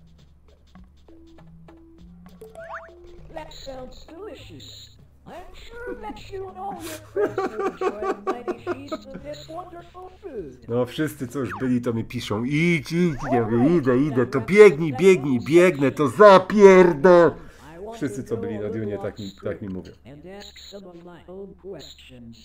That sounds delicious. I'm sure that you and all your friends will enjoy a mighty feast of this wonderful food. No wszyscy co już byli to mi piszą idź, idź, ja mówię idę, idę, to biegnij, biegnij, biegnę, to zapierdę. Wszyscy co byli na Dune tak mi, tak mi mówią. And ask some of my own questions.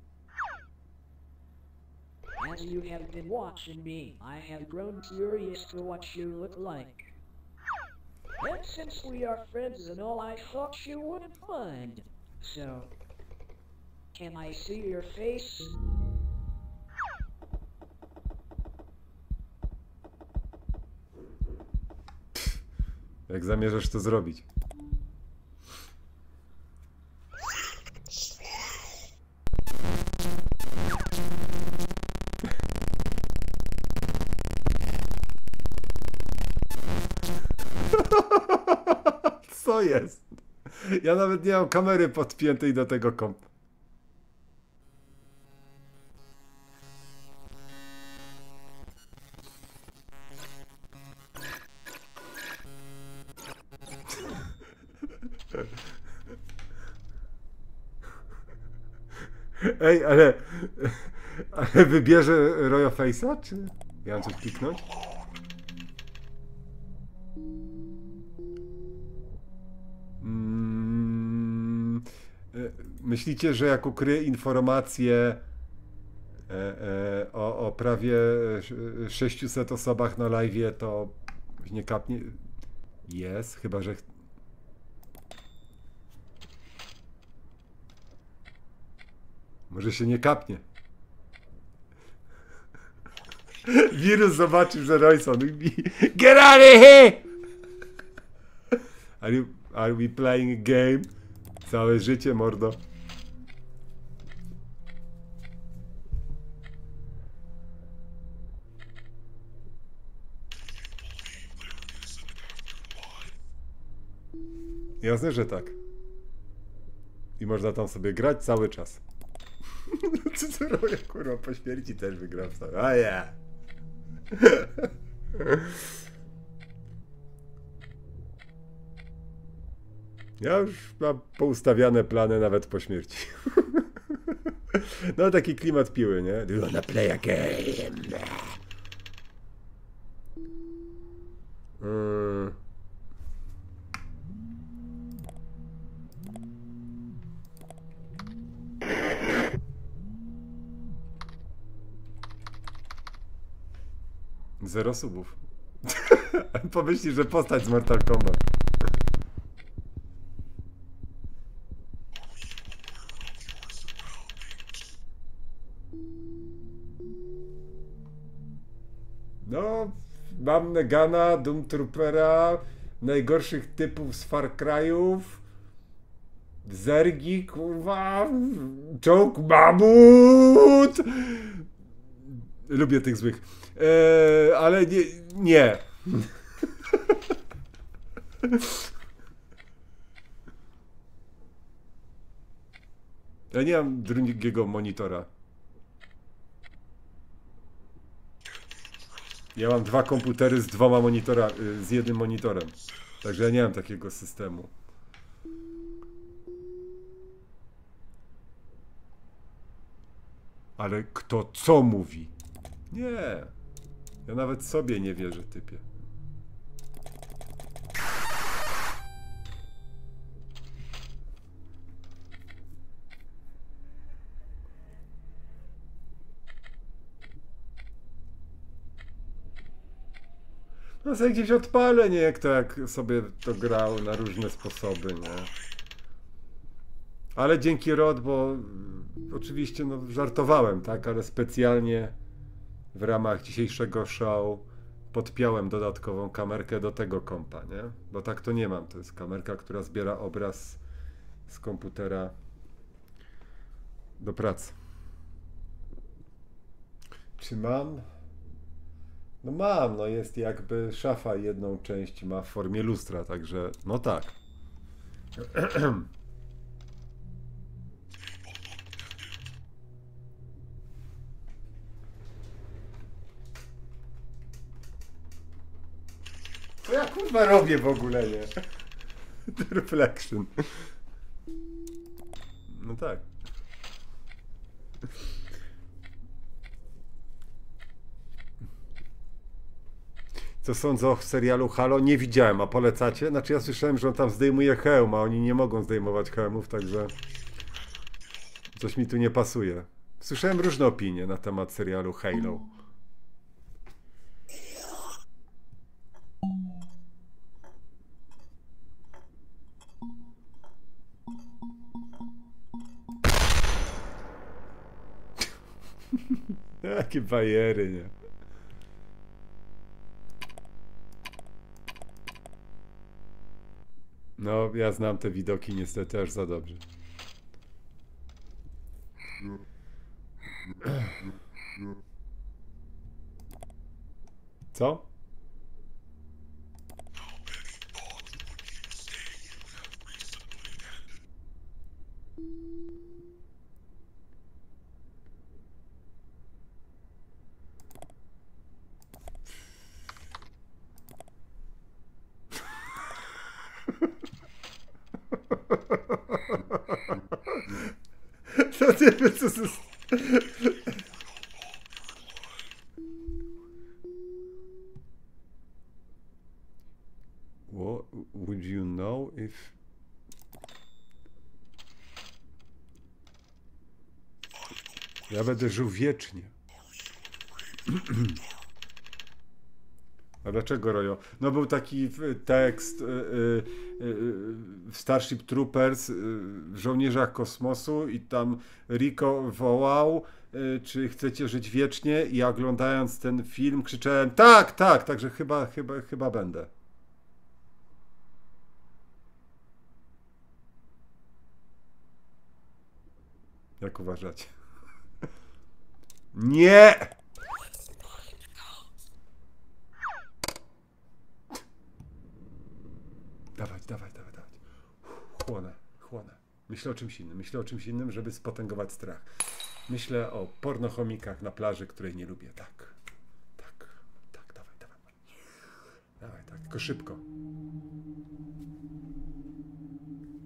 As you have been watching me, I have grown curious to what you look like. And since we are friends and all, I thought you wouldn't mind. So, can I see your face? Jak zamierzasz to zrobić? Co jest? Ja nawet nie mam kamery podpiętej do tego kompa. Ej, ale... Ale wybierze Royo Face'a, czy... Ja mam coś kliknąć? Mm, myślicie, że jak ukryję informacje e, e, o, o prawie sześciuset osobach na live'ie, to nie kapnie? Jest, chyba że... Może się nie kapnie. Wirus zobaczył, że Royson. Get out of here! Are, you, are we playing a game? Całe życie, mordo. Jasne, że tak. I można tam sobie grać cały czas. Co co robię, kurwa, po śmierci też wygram sobie. A ja. Ja już mam poustawiane plany nawet po śmierci. No taki klimat piły, nie? Do you wanna play a game? Hmm. Zero subów. Pomyśli, że postać z Mortal Kombat. No, mam Negana, Doom Troopera, najgorszych typów z Far Cry'ów, Zergi, kurwa, Czołg Mamut. Lubię tych złych. Eee, ale nie, nie. Ja nie mam drugiego monitora. Ja mam dwa komputery z dwoma monitorami, z jednym monitorem. Także ja nie mam takiego systemu. Ale kto co mówi? Nie. Ja nawet sobie nie wierzę, typie. No sobie gdzieś odpalę, nie? Kto jak sobie to grał na różne sposoby, nie? Ale dzięki Rod, bo oczywiście no, żartowałem, tak? Ale specjalnie w ramach dzisiejszego show podpiąłem dodatkową kamerkę do tego kompa, nie? Bo tak to nie mam. To jest kamerka, która zbiera obraz z komputera do pracy. Czy mam? No mam, no jest jakby szafa jedną część ma w formie lustra, także no tak. Co ja kurwa robię w ogóle, nie? Reflection. No tak. Co sądzę o serialu Halo? Nie widziałem, a polecacie? Znaczy ja słyszałem, że on tam zdejmuje hełm, a oni nie mogą zdejmować hełmów, także coś mi tu nie pasuje. Słyszałem różne opinie na temat serialu Halo. Jakie bajery, nie? No, ja znam te widoki niestety aż za dobrze. Co? To nie wiem, co to jest. What would you know if... Ja będę żył wiecznie. A dlaczego, Rojo? No był taki tekst y, y, y, w Starship Troopers y, w Żołnierzach Kosmosu i tam Rico wołał, y, czy chcecie żyć wiecznie, i oglądając ten film krzyczałem tak, tak, także chyba, chyba, chyba będę. Jak uważacie? Nie! Dawać, dawać, dawać, dawać. Chłonę, chłonę. Myślę o czymś innym. Myślę o czymś innym, żeby spotęgować strach. Myślę o pornochomikach na plaży, której nie lubię. Tak. Tak. Tak, dawaj, dawaj. Dawaj, tak. Tylko szybko.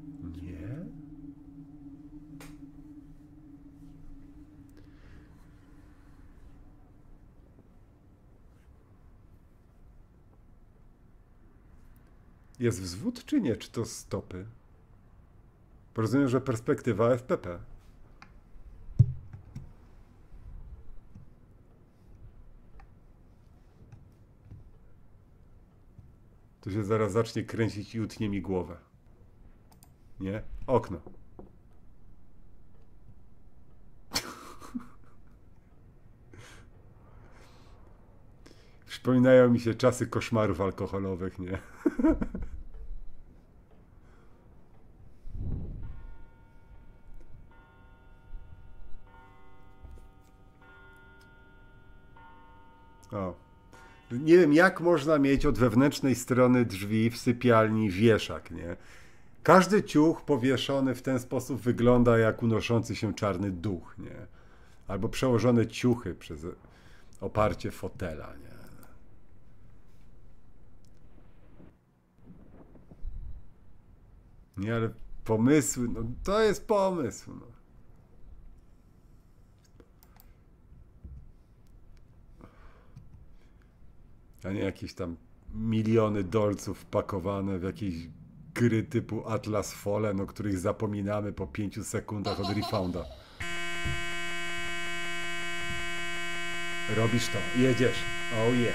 Jest wzwód czy nie? Czy to stopy? Bo rozumiem, że perspektywa F P P. To się zaraz zacznie kręcić i utnie mi głowę. Nie? Okno. Przypominają mi się czasy koszmarów alkoholowych, nie? O. Nie wiem, jak można mieć od wewnętrznej strony drzwi w sypialni wieszak, nie? Każdy ciuch powieszony w ten sposób wygląda jak unoszący się czarny duch, nie? Albo przełożone ciuchy przez oparcie fotela, nie? Nie, ale pomysły, no to jest pomysł, no. A nie jakieś tam miliony dolców wpakowane w jakieś gry typu Atlas Fallen, o których zapominamy po pięciu sekundach od refounda. Robisz to, jedziesz. Oh yeah.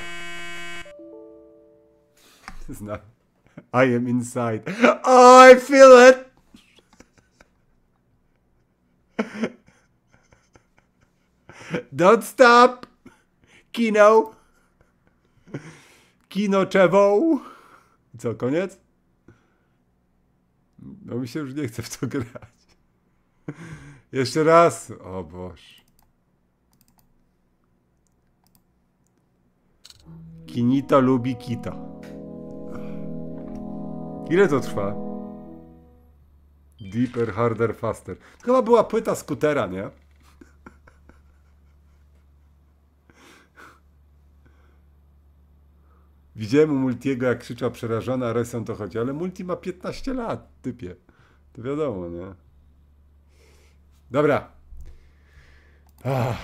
Znam. I am inside. Oh, I feel it! Don't stop! Kino! Kino czewą! Co, koniec? No mi się już nie chce w to grać. Jeszcze raz! O Boże. Kinito lubi Kito. Ile to trwa? Deeper, harder, faster. To chyba była płyta skutera, nie? Widziałem u Multiego, jak krzyczał przerażona, a Royson to chodzi, ale Multi ma piętnaście lat, typie. To wiadomo, nie? Dobra. Ach.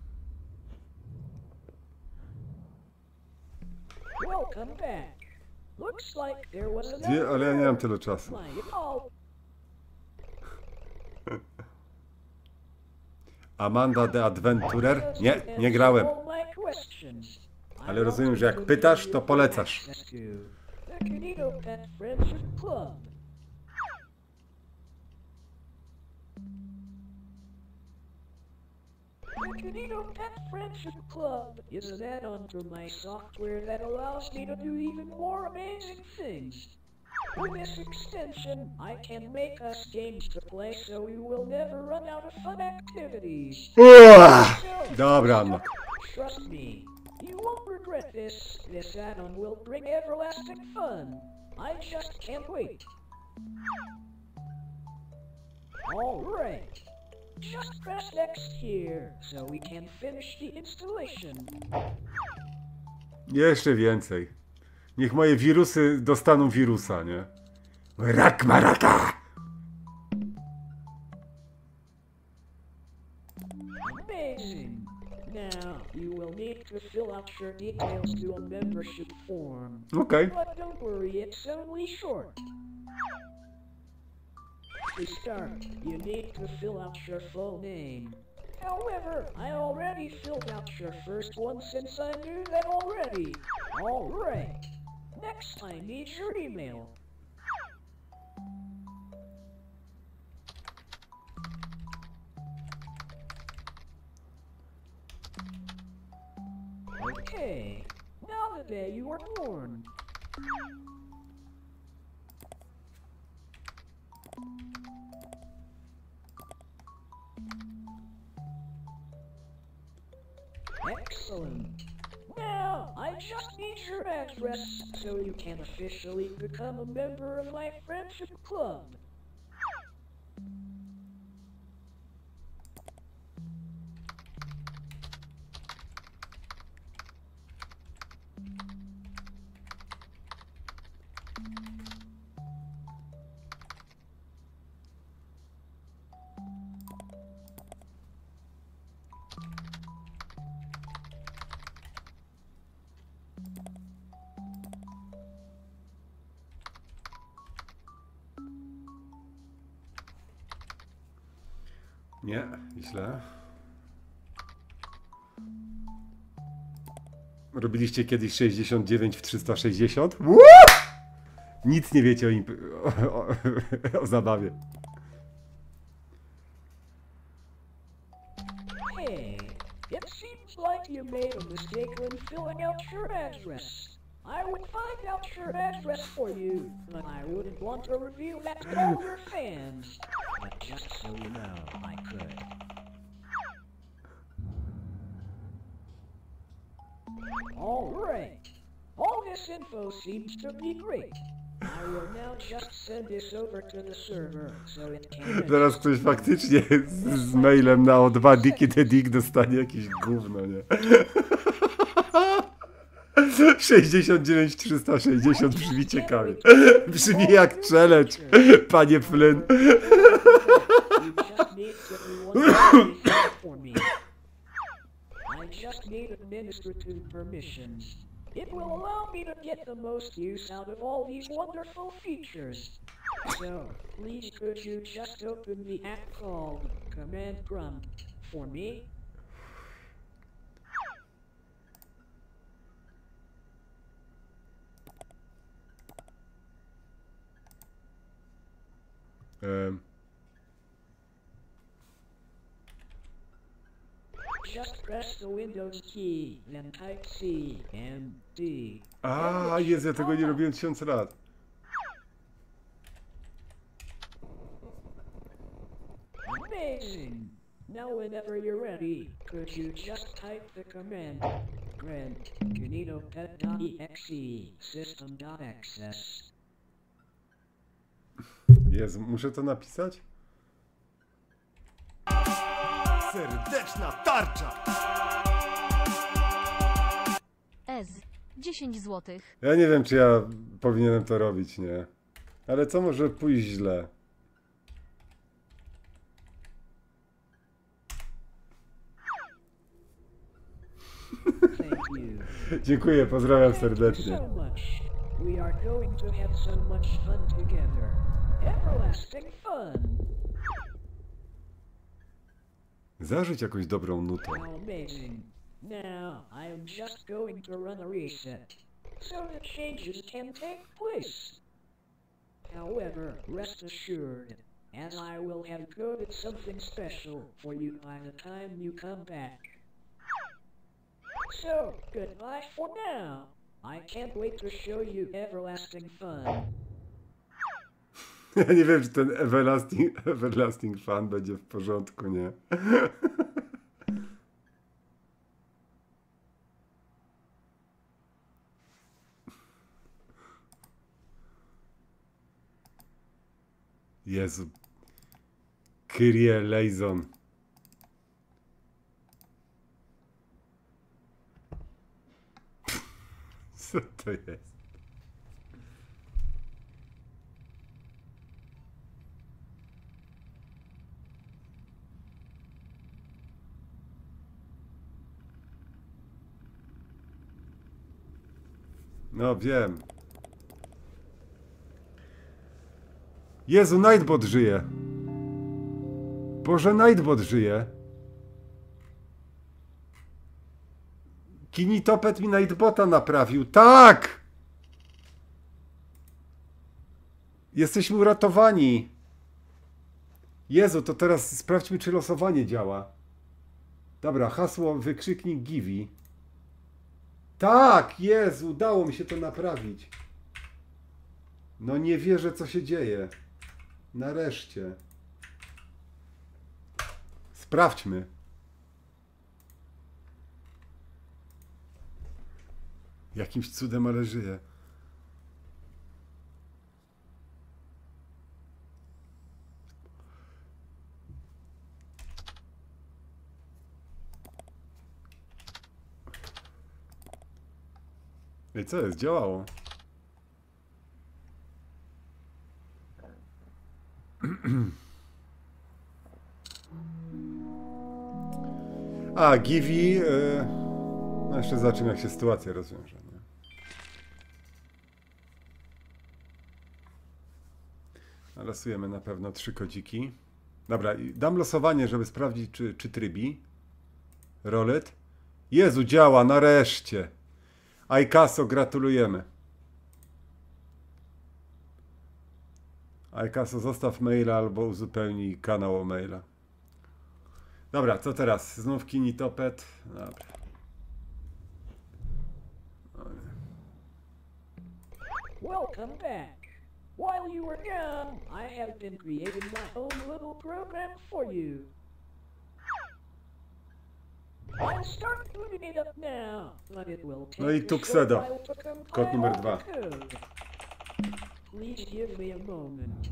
Welcome back. Looks like there was Gdzie? another Ale ja nie mam tyle czasu. line. Oh, Amanda the Adventurer? Nie, nie grałem. Ale rozumiem, że jak pytasz, to polecasz. The Canito Pet Friendship Club. The Canito Pet Friendship Club is an add-on to my software that allows me to do even more amazing things. With this extension, I can make us games to play so we will never run out of fun activities. Uah! Dobra, no. Trust me, you won't regret this. This add-on will bring everlasting fun. I just can't wait. Alright. Just press next here, so we can finish the installation. Jeszcze więcej. Niech moje wirusy dostaną wirusa, nie? Rak maraka! Amazing. Now, you will need to fill out your details to a membership form. Okej. But don't worry, it's only short. To start, you need to fill out your full name. However, I already filled out your first one since I knew that already. Alright. Next, I need your email. Okay. Now the day you were born. Excellent. Now, I just need your address so you can officially become a member of my friendship club. Nie, źle. Robiliście kiedyś sześćdziesiąt dziewięć w trzysta sześćdziesiąt? Woo! Nic nie wiecie o, imp- o, o, o zabawie. Hey, it seems like you made a mistake when filling out your address. I would find out your address for you, but I wouldn't want to reveal that to all your fans. But just so you know, I could. All right. All this info seems to be great. I will now just send this over to the server so it can... Zaraz ktoś faktycznie z, z mailem na O dwa Diki the Dick dostanie jakieś gówno, nie? sześćdziesiąt dziewięć trzysta sześćdziesiąt brzmi ciekawie. Brzmi jak challenge, panie Flynn. You just need to do one thing for me. I just need administrative permissions. It will allow me to get the most use out of all these wonderful features. So, please could you just open the app called Command Grunt for me? Um. Just press the Windows key, then type C M D. A, Jezu, ja tego nie robiłem tysiąc lat. Amazing! Now whenever you're ready, could you just type the command grant kinetopet.exe system.access. Jezu, muszę to napisać? Serdeczna tarcza! Ez. dziesięć złotych. Ja nie wiem, czy ja powinienem to robić, nie? Ale co może pójść źle? Thank you. Dziękuję, pozdrawiam Thank you serdecznie. so much. We are going to have so much fun together. Everlasting fun. Zażyć jakąś dobrą nutę. How amazing. Now, I am just going to run a reset, so the changes can take place. However, rest assured, as I will have coded something special for you by the time you come back. So, goodbye for now. I can't wait to show you everlasting fun. Ja nie wiem, czy ten Everlasting, Everlasting Fan będzie w porządku, nie? Jezu. Kyrie eleison. Co to jest? No wiem. Jezu, Nightbot żyje. Boże, Nightbot żyje. Kinitopet mi Nightbota naprawił. Tak! Jesteśmy uratowani. Jezu, to teraz sprawdźmy, czy losowanie działa. Dobra, hasło wykrzyknik Givi. Tak, Jezu, udało mi się to naprawić. No nie wierzę, co się dzieje. Nareszcie. Sprawdźmy. Jakimś cudem, ale żyje. Ej, co jest? Działało. A, Givi... Yy... No jeszcze zobaczymy, jak się sytuacja rozwiąże. Nie? Losujemy na pewno trzy kodziki. Dobra, i dam losowanie, żeby sprawdzić, czy, czy trybi. Rolet. Jezu, działa, nareszcie. Aikaso, gratulujemy. Aikaso, zostaw maila albo uzupełnij kanał o maila. Dobra, co teraz? Znów Kinitopet. Dobra. Welcome back. While you were gone, I have been creating my own little program for you. I'll start putting it up now, but it will take No i a Tuxedo. short while to compile Kod numer all dwa. the code. Please give me a moment.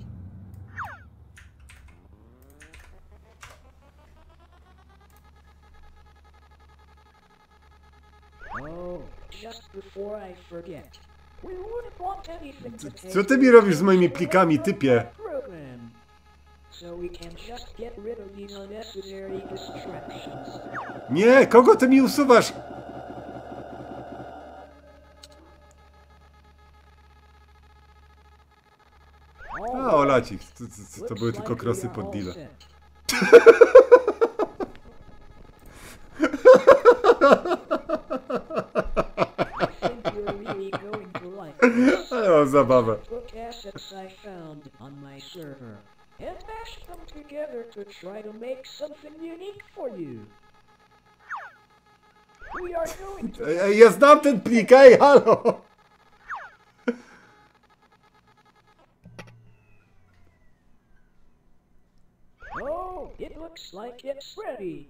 Oh, just before I forget. We wouldn't want anything to take Co ty mi robisz z moimi plikami, typie? program. So we can just get rid of these unnecessary distractions. Nie, kogo ty mi usuwasz? A, Olacik, to, to, to były tylko krosy pod deala. O, zabawę. Assets I found on my server and mashed them together to try to make something unique for you. We are going to Ej, ej, ja znam ten plik, ej, halo! Oh, it looks like it's ready.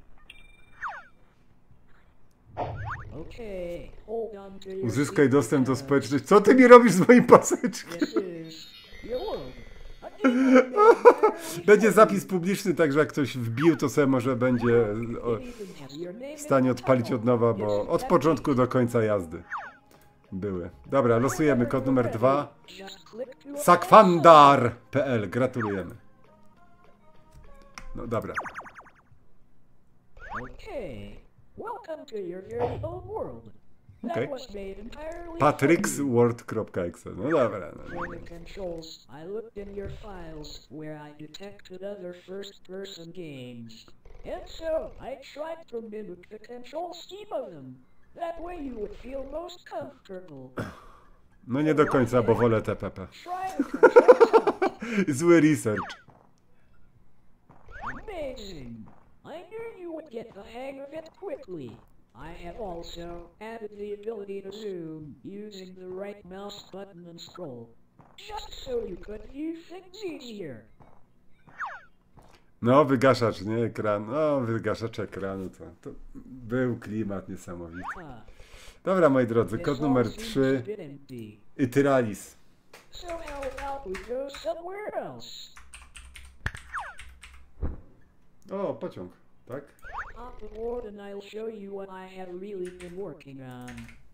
Okay, hold on to your Uzyskaj seat dostęp do because społeczności. Co ty mi robisz z moim paseczkiem? This is your world. A new one made entirely Będzie for zapis publiczny, także jak ktoś wbił, to sobie może będzie o, you. It even has your name w stanie in the odpalić title. od nowa, Yes, bo od exactly. początku do końca jazdy były. Dobra, losujemy kod numer dwa. Just click to sakfandar kropka p l. Gratulujemy. No dobra. Okay, welcome to your very own world. That Okay. was made entirely for patricksworld kropka e x e. No dobra. No. For the controls, I looked in your files where I detected other first-person games. And so, I tried to mimic the control scheme of them. That way you would feel most comfortable. no nie do końca, bo wolę T P P. Try the controls. Zły research. Amazing. I knew you would get the hang of it quickly. I have also added the ability to zoom using the right mouse button and scroll, just so you could view things easier. No, wygaszacz, nie? Ekran. No, wygaszacz ekranu. To, to był klimat niesamowity. Ah, Dobra, moi drodzy, this kod all numer seems trzy. a bit empty. Ityralis. So how about we go somewhere else? O, pociąg, tak? Hop aboard and I'll show you what I have really been working on.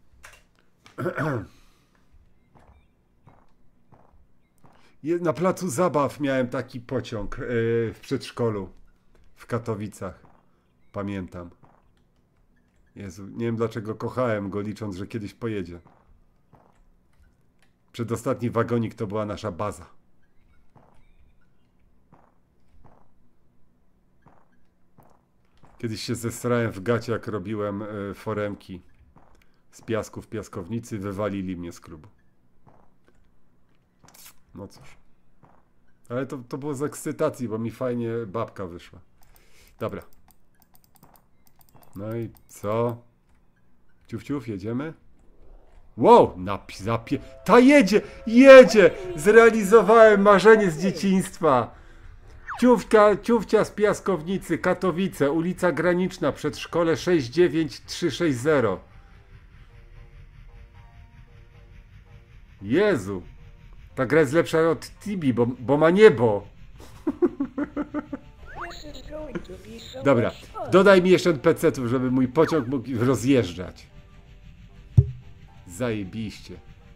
Je- Na placu zabaw miałem taki pociąg yy, w przedszkolu w Katowicach. Pamiętam. Jezu, nie wiem dlaczego kochałem go, licząc, że kiedyś pojedzie. Przedostatni wagonik to była nasza baza. Kiedyś się zesrałem w gacie, jak robiłem y, foremki z piasku w piaskownicy, wywalili mnie z klubu. No cóż. Ale to, to było z ekscytacji, bo mi fajnie babka wyszła. Dobra. No i co? Ciuf, ciuf, jedziemy? Wow, napi, zapie... Ta jedzie! Jedzie! Zrealizowałem marzenie z dzieciństwa! Ciufka, ciufcia z piaskownicy, Katowice, ulica Graniczna, przedszkole sześć dziewięć trzy sześć zero. Jezu! Ta gra jest lepsza od Tibi, bo, bo ma niebo. This is going to be so Dobra, much fun. dodaj mi jeszcze N P C-ów, żeby mój pociąg mógł rozjeżdżać. Zajebiście.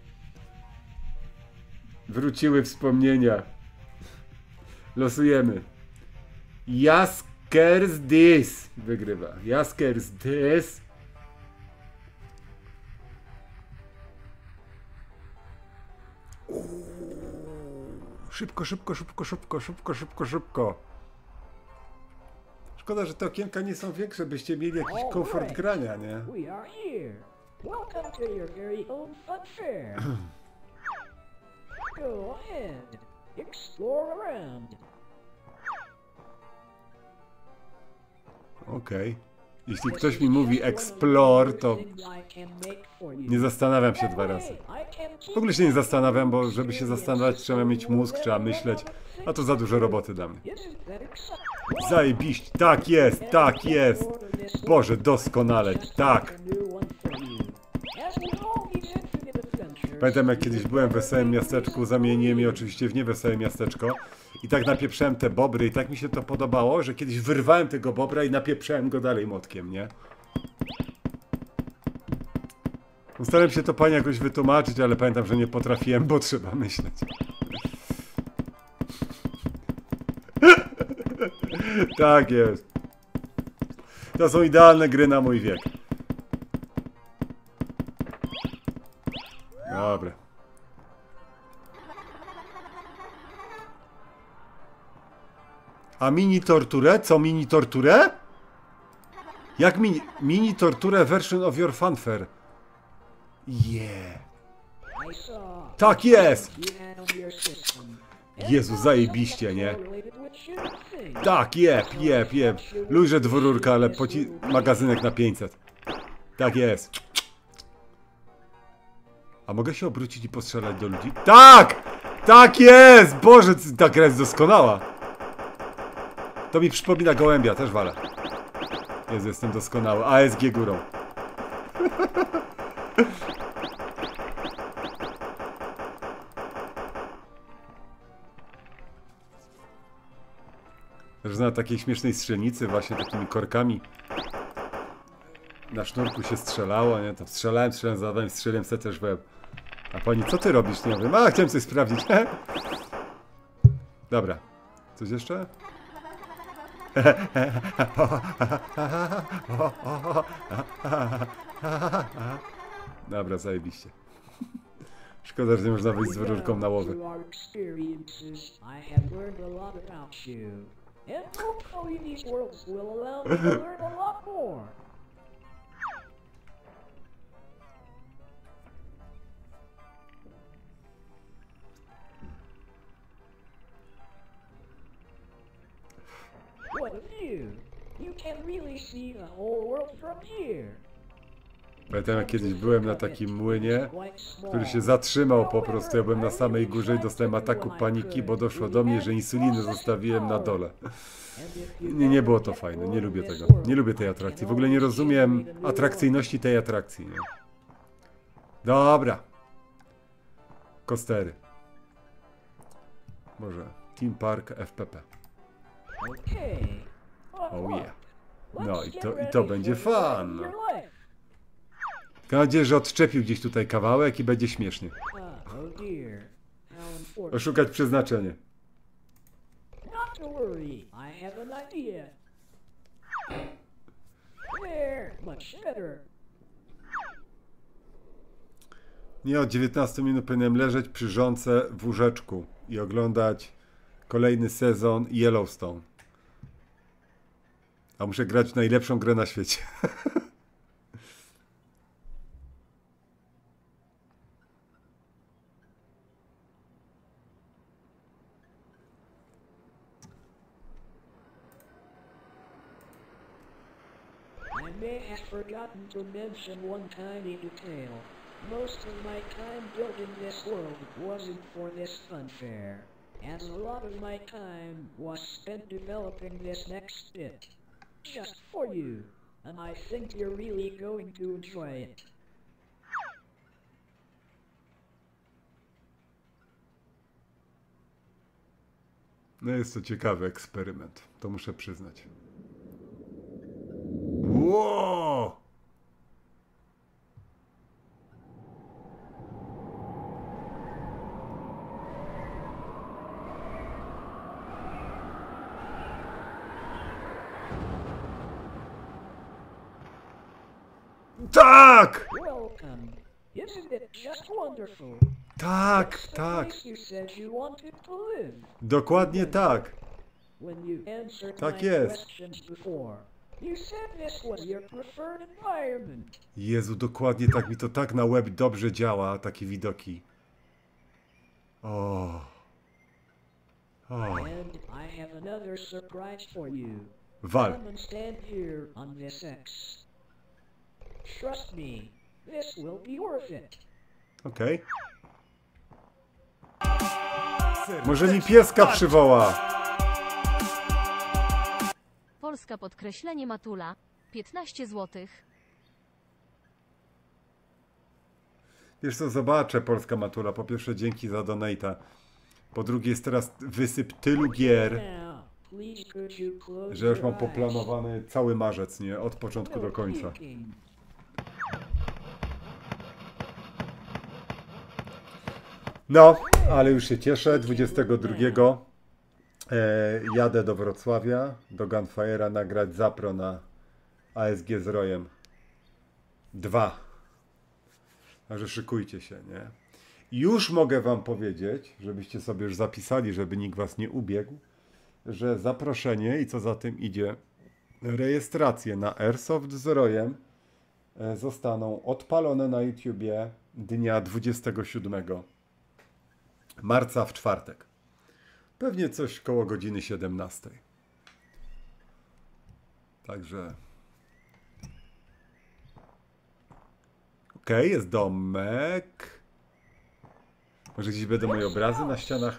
Wróciły wspomnienia. Losujemy. Jaskers Dys wygrywa. Jaskers Dys. Szybko, szybko, szybko, szybko, szybko, szybko, szybko. Szkoda, że te okienka nie są większe, byście mieli jakiś komfort grania, nie? We are here. Welcome to your very own fun fair. Go ahead. Explore around. Okej. Okay. Jeśli ktoś mi mówi explore, to nie zastanawiam się dwa razy. W ogóle się nie zastanawiam, bo żeby się zastanawiać, trzeba mieć mózg, trzeba myśleć, a to za dużo roboty dla mnie. Zajebiście, tak jest, tak jest. Boże, doskonale, tak. Pamiętam, jak kiedyś byłem w Wesołym Miasteczku, zamieniłem je oczywiście w niewesołe miasteczko i tak napieprzałem te bobry i tak mi się to podobało, że kiedyś wyrwałem tego bobra i napieprzałem go dalej młotkiem, nie? Starałem się to pani jakoś wytłumaczyć, ale pamiętam, że nie potrafiłem, bo trzeba myśleć. Tak jest. To są idealne gry na mój wiek. Dobra. A mini torturę? Co mini torturę? Jak mini... Mini torturę version of your fanfare. Yeah. Tak jest! Jezu, zajebiście, nie? Tak, jeb, jeb, jeb. Luźże dwururka, ale poci... magazynek na pięćset. Tak jest. A mogę się obrócić i postrzelać do ludzi? Tak! Tak jest! Boże, ta gra jest doskonała. To mi przypomina gołębia, też walę. Jezu, jestem doskonały. A S G górą. Też na takiej śmiesznej strzelnicy, właśnie takimi korkami na sznurku się strzelało, nie? To strzelałem, strzelałem, zadałem, strzeliłem se też w łeb. A pani, co ty robisz? Nie wiem. A, chciałem coś sprawdzić. Dobra. Coś jeszcze? Dobra, zajebiście. Szkoda, że nie można wyjść z rurką na łowy. What a view! You can really see the whole world from here. Pamiętam, jak kiedyś byłem na takim młynie, który się zatrzymał po prostu. Ja byłem na samej górze i dostałem ataku paniki, bo doszło do mnie, że insulinę zostawiłem na dole. Nie, nie było to fajne, nie lubię tego. Nie lubię tej atrakcji. W ogóle nie rozumiem atrakcyjności tej atrakcji. Nie? Dobra. Kostery. Może Team Park F P P. Oh yeah. No i to, i to będzie fan. Mam nadzieję, że odczepił gdzieś tutaj kawałek i będzie śmiesznie. Oszukać przeznaczenie. Nie, od dziewiętnastu minut powinienem leżeć przy żonce w łóżeczku i oglądać kolejny sezon Yellowstone. A muszę grać w najlepszą grę na świecie. I may have forgotten to mention one tiny detail. Most of my time building this world wasn't for this fun fair, and a lot of my time was spent developing this next bit. Just for you, and I think you're really going to enjoy it. No jest to ciekawy eksperyment, to muszę przyznać. Wow! Tak! Welcome. Isn't it just wonderful? Tak, tak. You said you wanted to live. Dokładnie tak. when you answered Tak my jest. questions before. You said this was your preferred environment. Jezu, dokładnie tak. Mi to tak na łeb dobrze działa, takie widoki. O. O. And I have another surprise for you. Wal. Come and stand here on this X. Trust me, this will be worth it. Okej. Może mi pieska przywoła. Polska podkreślenie Matula. piętnaście złotych. Wiesz co, zobaczę Polska Matura. Po pierwsze dzięki za donate'a. Po drugie jest teraz wysyp tylu gier, Now, please could you close że już mam your eyes? poplanowany cały marzec, nie? Od początku do No końca. peeking. No, ale już się cieszę. dwudziestego drugiego e, jadę do Wrocławia, do Gunfire'a nagrać Zapro na A S G z Rojem. Dwa. Także szykujcie się, nie? I już mogę wam powiedzieć, żebyście sobie już zapisali, żeby nikt was nie ubiegł, że zaproszenie i co za tym idzie, rejestracje na Airsoft z Rojem e, zostaną odpalone na YouTubie dnia dwudziestego siódmego marca w czwartek. Pewnie coś koło godziny siedemnastej. Także... Okej, okay, jest domek. Może gdzieś będą moje obrazy na ścianach?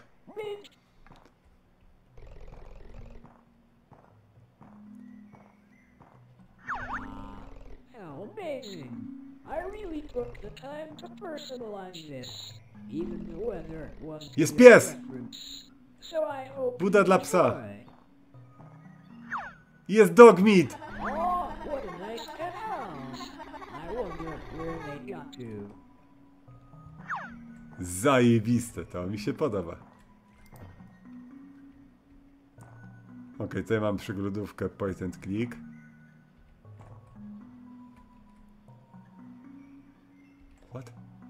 How amazing. I really took the time to personalize this. Even the weather was Jest to pies! your preference. So I hope Buda you dla psa. enjoy. Jest dog meat! Oh, what a nice pet house. I wonder where they got to. Zajebiste, to mi się podoba. Ok, tutaj mam przyglądówkę point and click. What?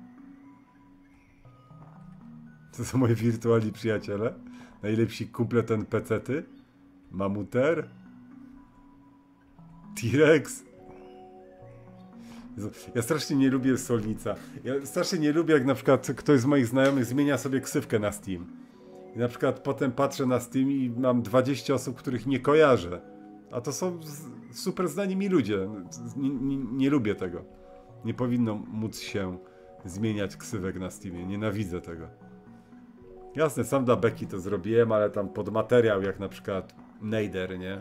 To są moi wirtualni przyjaciele. Najlepsi kumple ten pecety. Mamuter. T-Rex. Jezu, ja strasznie nie lubię Solnica. Ja strasznie nie lubię, jak na przykład ktoś z moich znajomych zmienia sobie ksywkę na Steam. I na przykład potem patrzę na Steam i mam dwadzieścia osób, których nie kojarzę. A to są z- super znani mi ludzie. Nie, nie, nie lubię tego. Nie powinno móc się zmieniać ksywek na Steamie. Nienawidzę tego. Jasne, sam dla beki to zrobiłem, ale tam pod materiał, jak na przykład Nader, nie?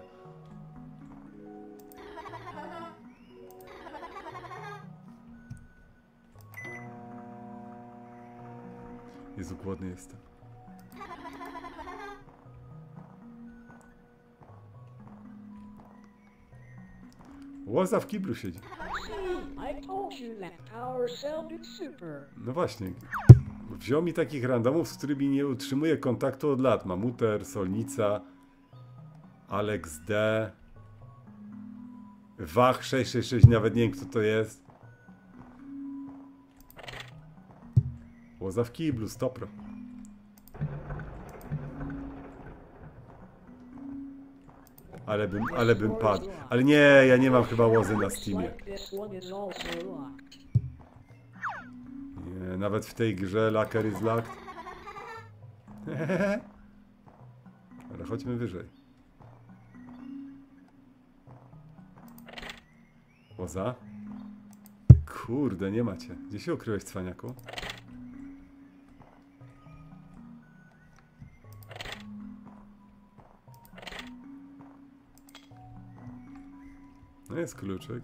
Jezu, głodny jestem. Łoza w kiblu siedzi. See, I told you that power sounded super. No właśnie. Wziął mi takich randomów, z którymi nie utrzymuję kontaktu od lat. Mamuter, Solnica, Alex D, Wach sześć sześć sześć, nawet nie wiem kto to jest. Łoza w kiblu, stopro. Ale bym, ale bym padł. Ale nie, ja nie mam chyba łozy na Steamie. Like this one is also locked. Nie, nawet w tej grze Laker is locked. Ale chodźmy wyżej. Łoza? Kurde, nie macie. Gdzie się ukryłeś, cwaniaku? No jest kluczyk.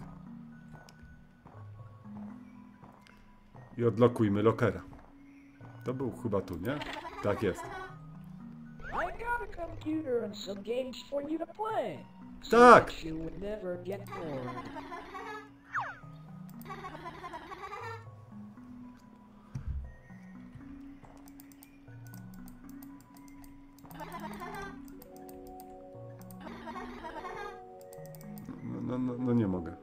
I odlokujmy lokera. To był chyba tu, nie? Tak jest. I got a computer and some games for you to play. So Tak. that you would never get bored. No, no, no, no nie mogę.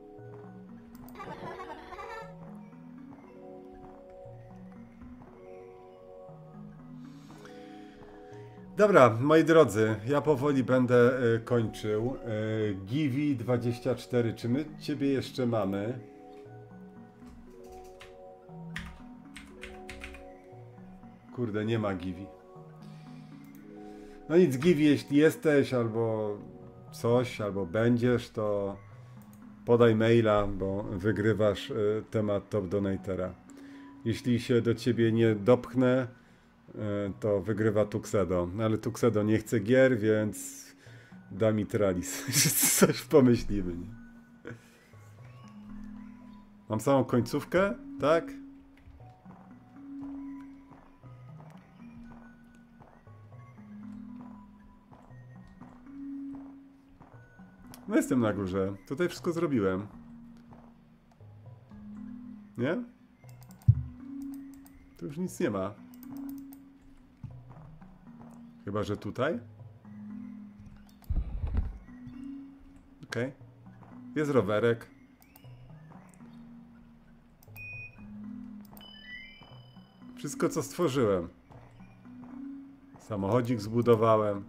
Dobra, moi drodzy, ja powoli będę y, kończył. Y, Givi dwadzieścia cztery, czy my ciebie jeszcze mamy? Kurde, nie ma Givi. No nic, Givi, jeśli jesteś, albo coś, albo będziesz, to podaj maila, bo wygrywasz y, temat Top Donatera. Jeśli się do ciebie nie dopchnę, y, to wygrywa Tuxedo. Ale Tuxedo nie chce gier, więc da mi Tralis. Coś pomyślimy. Nie? Mam samą końcówkę, tak? No jestem na górze. Tutaj wszystko zrobiłem. Nie? Tu już nic nie ma. Chyba że tutaj? Okej. Okay. Jest rowerek. Wszystko co stworzyłem. Samochodzik zbudowałem.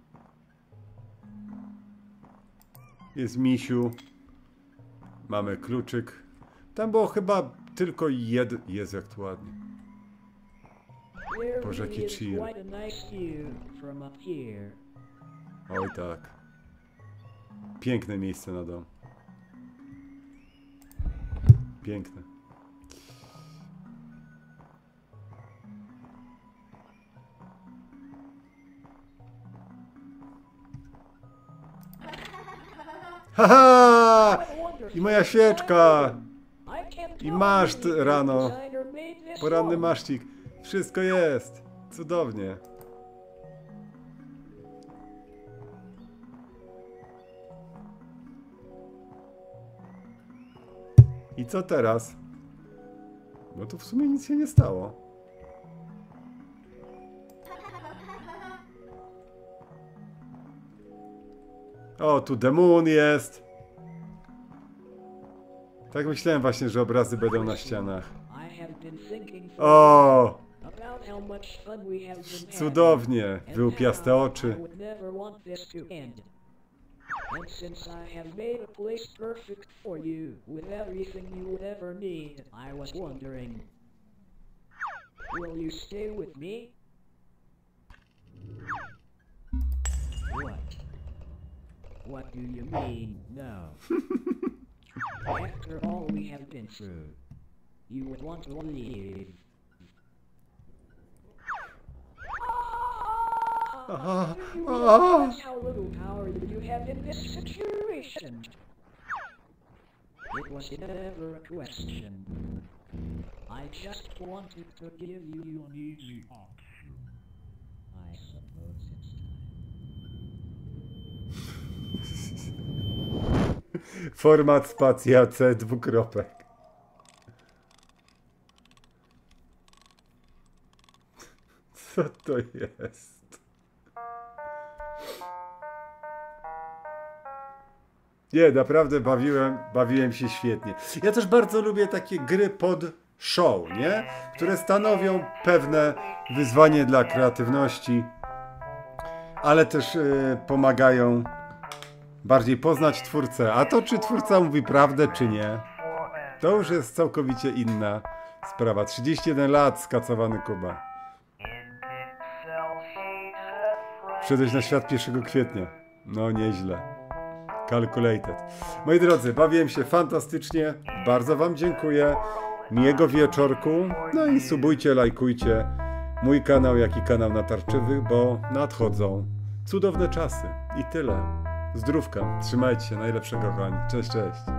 Jest misiu. Mamy kluczyk. Tam było chyba tylko jed... Jezu, jak tu ładnie. There Boże, really jaki is chill. quite a nice view from up here. Oj tak. Piękne miejsce na dom. Piękne. Haha! I moja świeczka! I masz ty, rano. Poranny maszcik. Wszystko jest. Cudownie. I co teraz? Bo tu w sumie nic się nie stało. O, tu demon jest. Tak myślałem właśnie, że obrazy będą na ścianach. O! Cudownie. Wyłupiaste oczy. And since I have made a place perfect for you, with everything you would ever need, I was wondering, will you stay with me? What? What do you mean, no? After all we have been through, you would want to leave. Aha, Do you aha. realize how little power you have in this situation? It was never a question. I just wanted to give you an easy option. I suppose it's time. Format spacja C dwukropek. Co to jest? Nie, naprawdę bawiłem, bawiłem się świetnie. Ja też bardzo lubię takie gry pod show, nie? Które stanowią pewne wyzwanie dla kreatywności, ale też yy, pomagają bardziej poznać twórcę. A to, czy twórca mówi prawdę, czy nie, to już jest całkowicie inna sprawa. trzydzieści jeden lat, skacowany Kuba. Wszedłeś na świat pierwszego kwietnia. No, nieźle. Calculated. Moi drodzy, bawiłem się fantastycznie. Bardzo wam dziękuję. Miłego wieczorku. No i subujcie, lajkujcie mój kanał, jak i kanał Natarczywych, bo nadchodzą cudowne czasy. I tyle. Zdrówka. Trzymajcie się. Najlepszego, kochani. Cześć, cześć.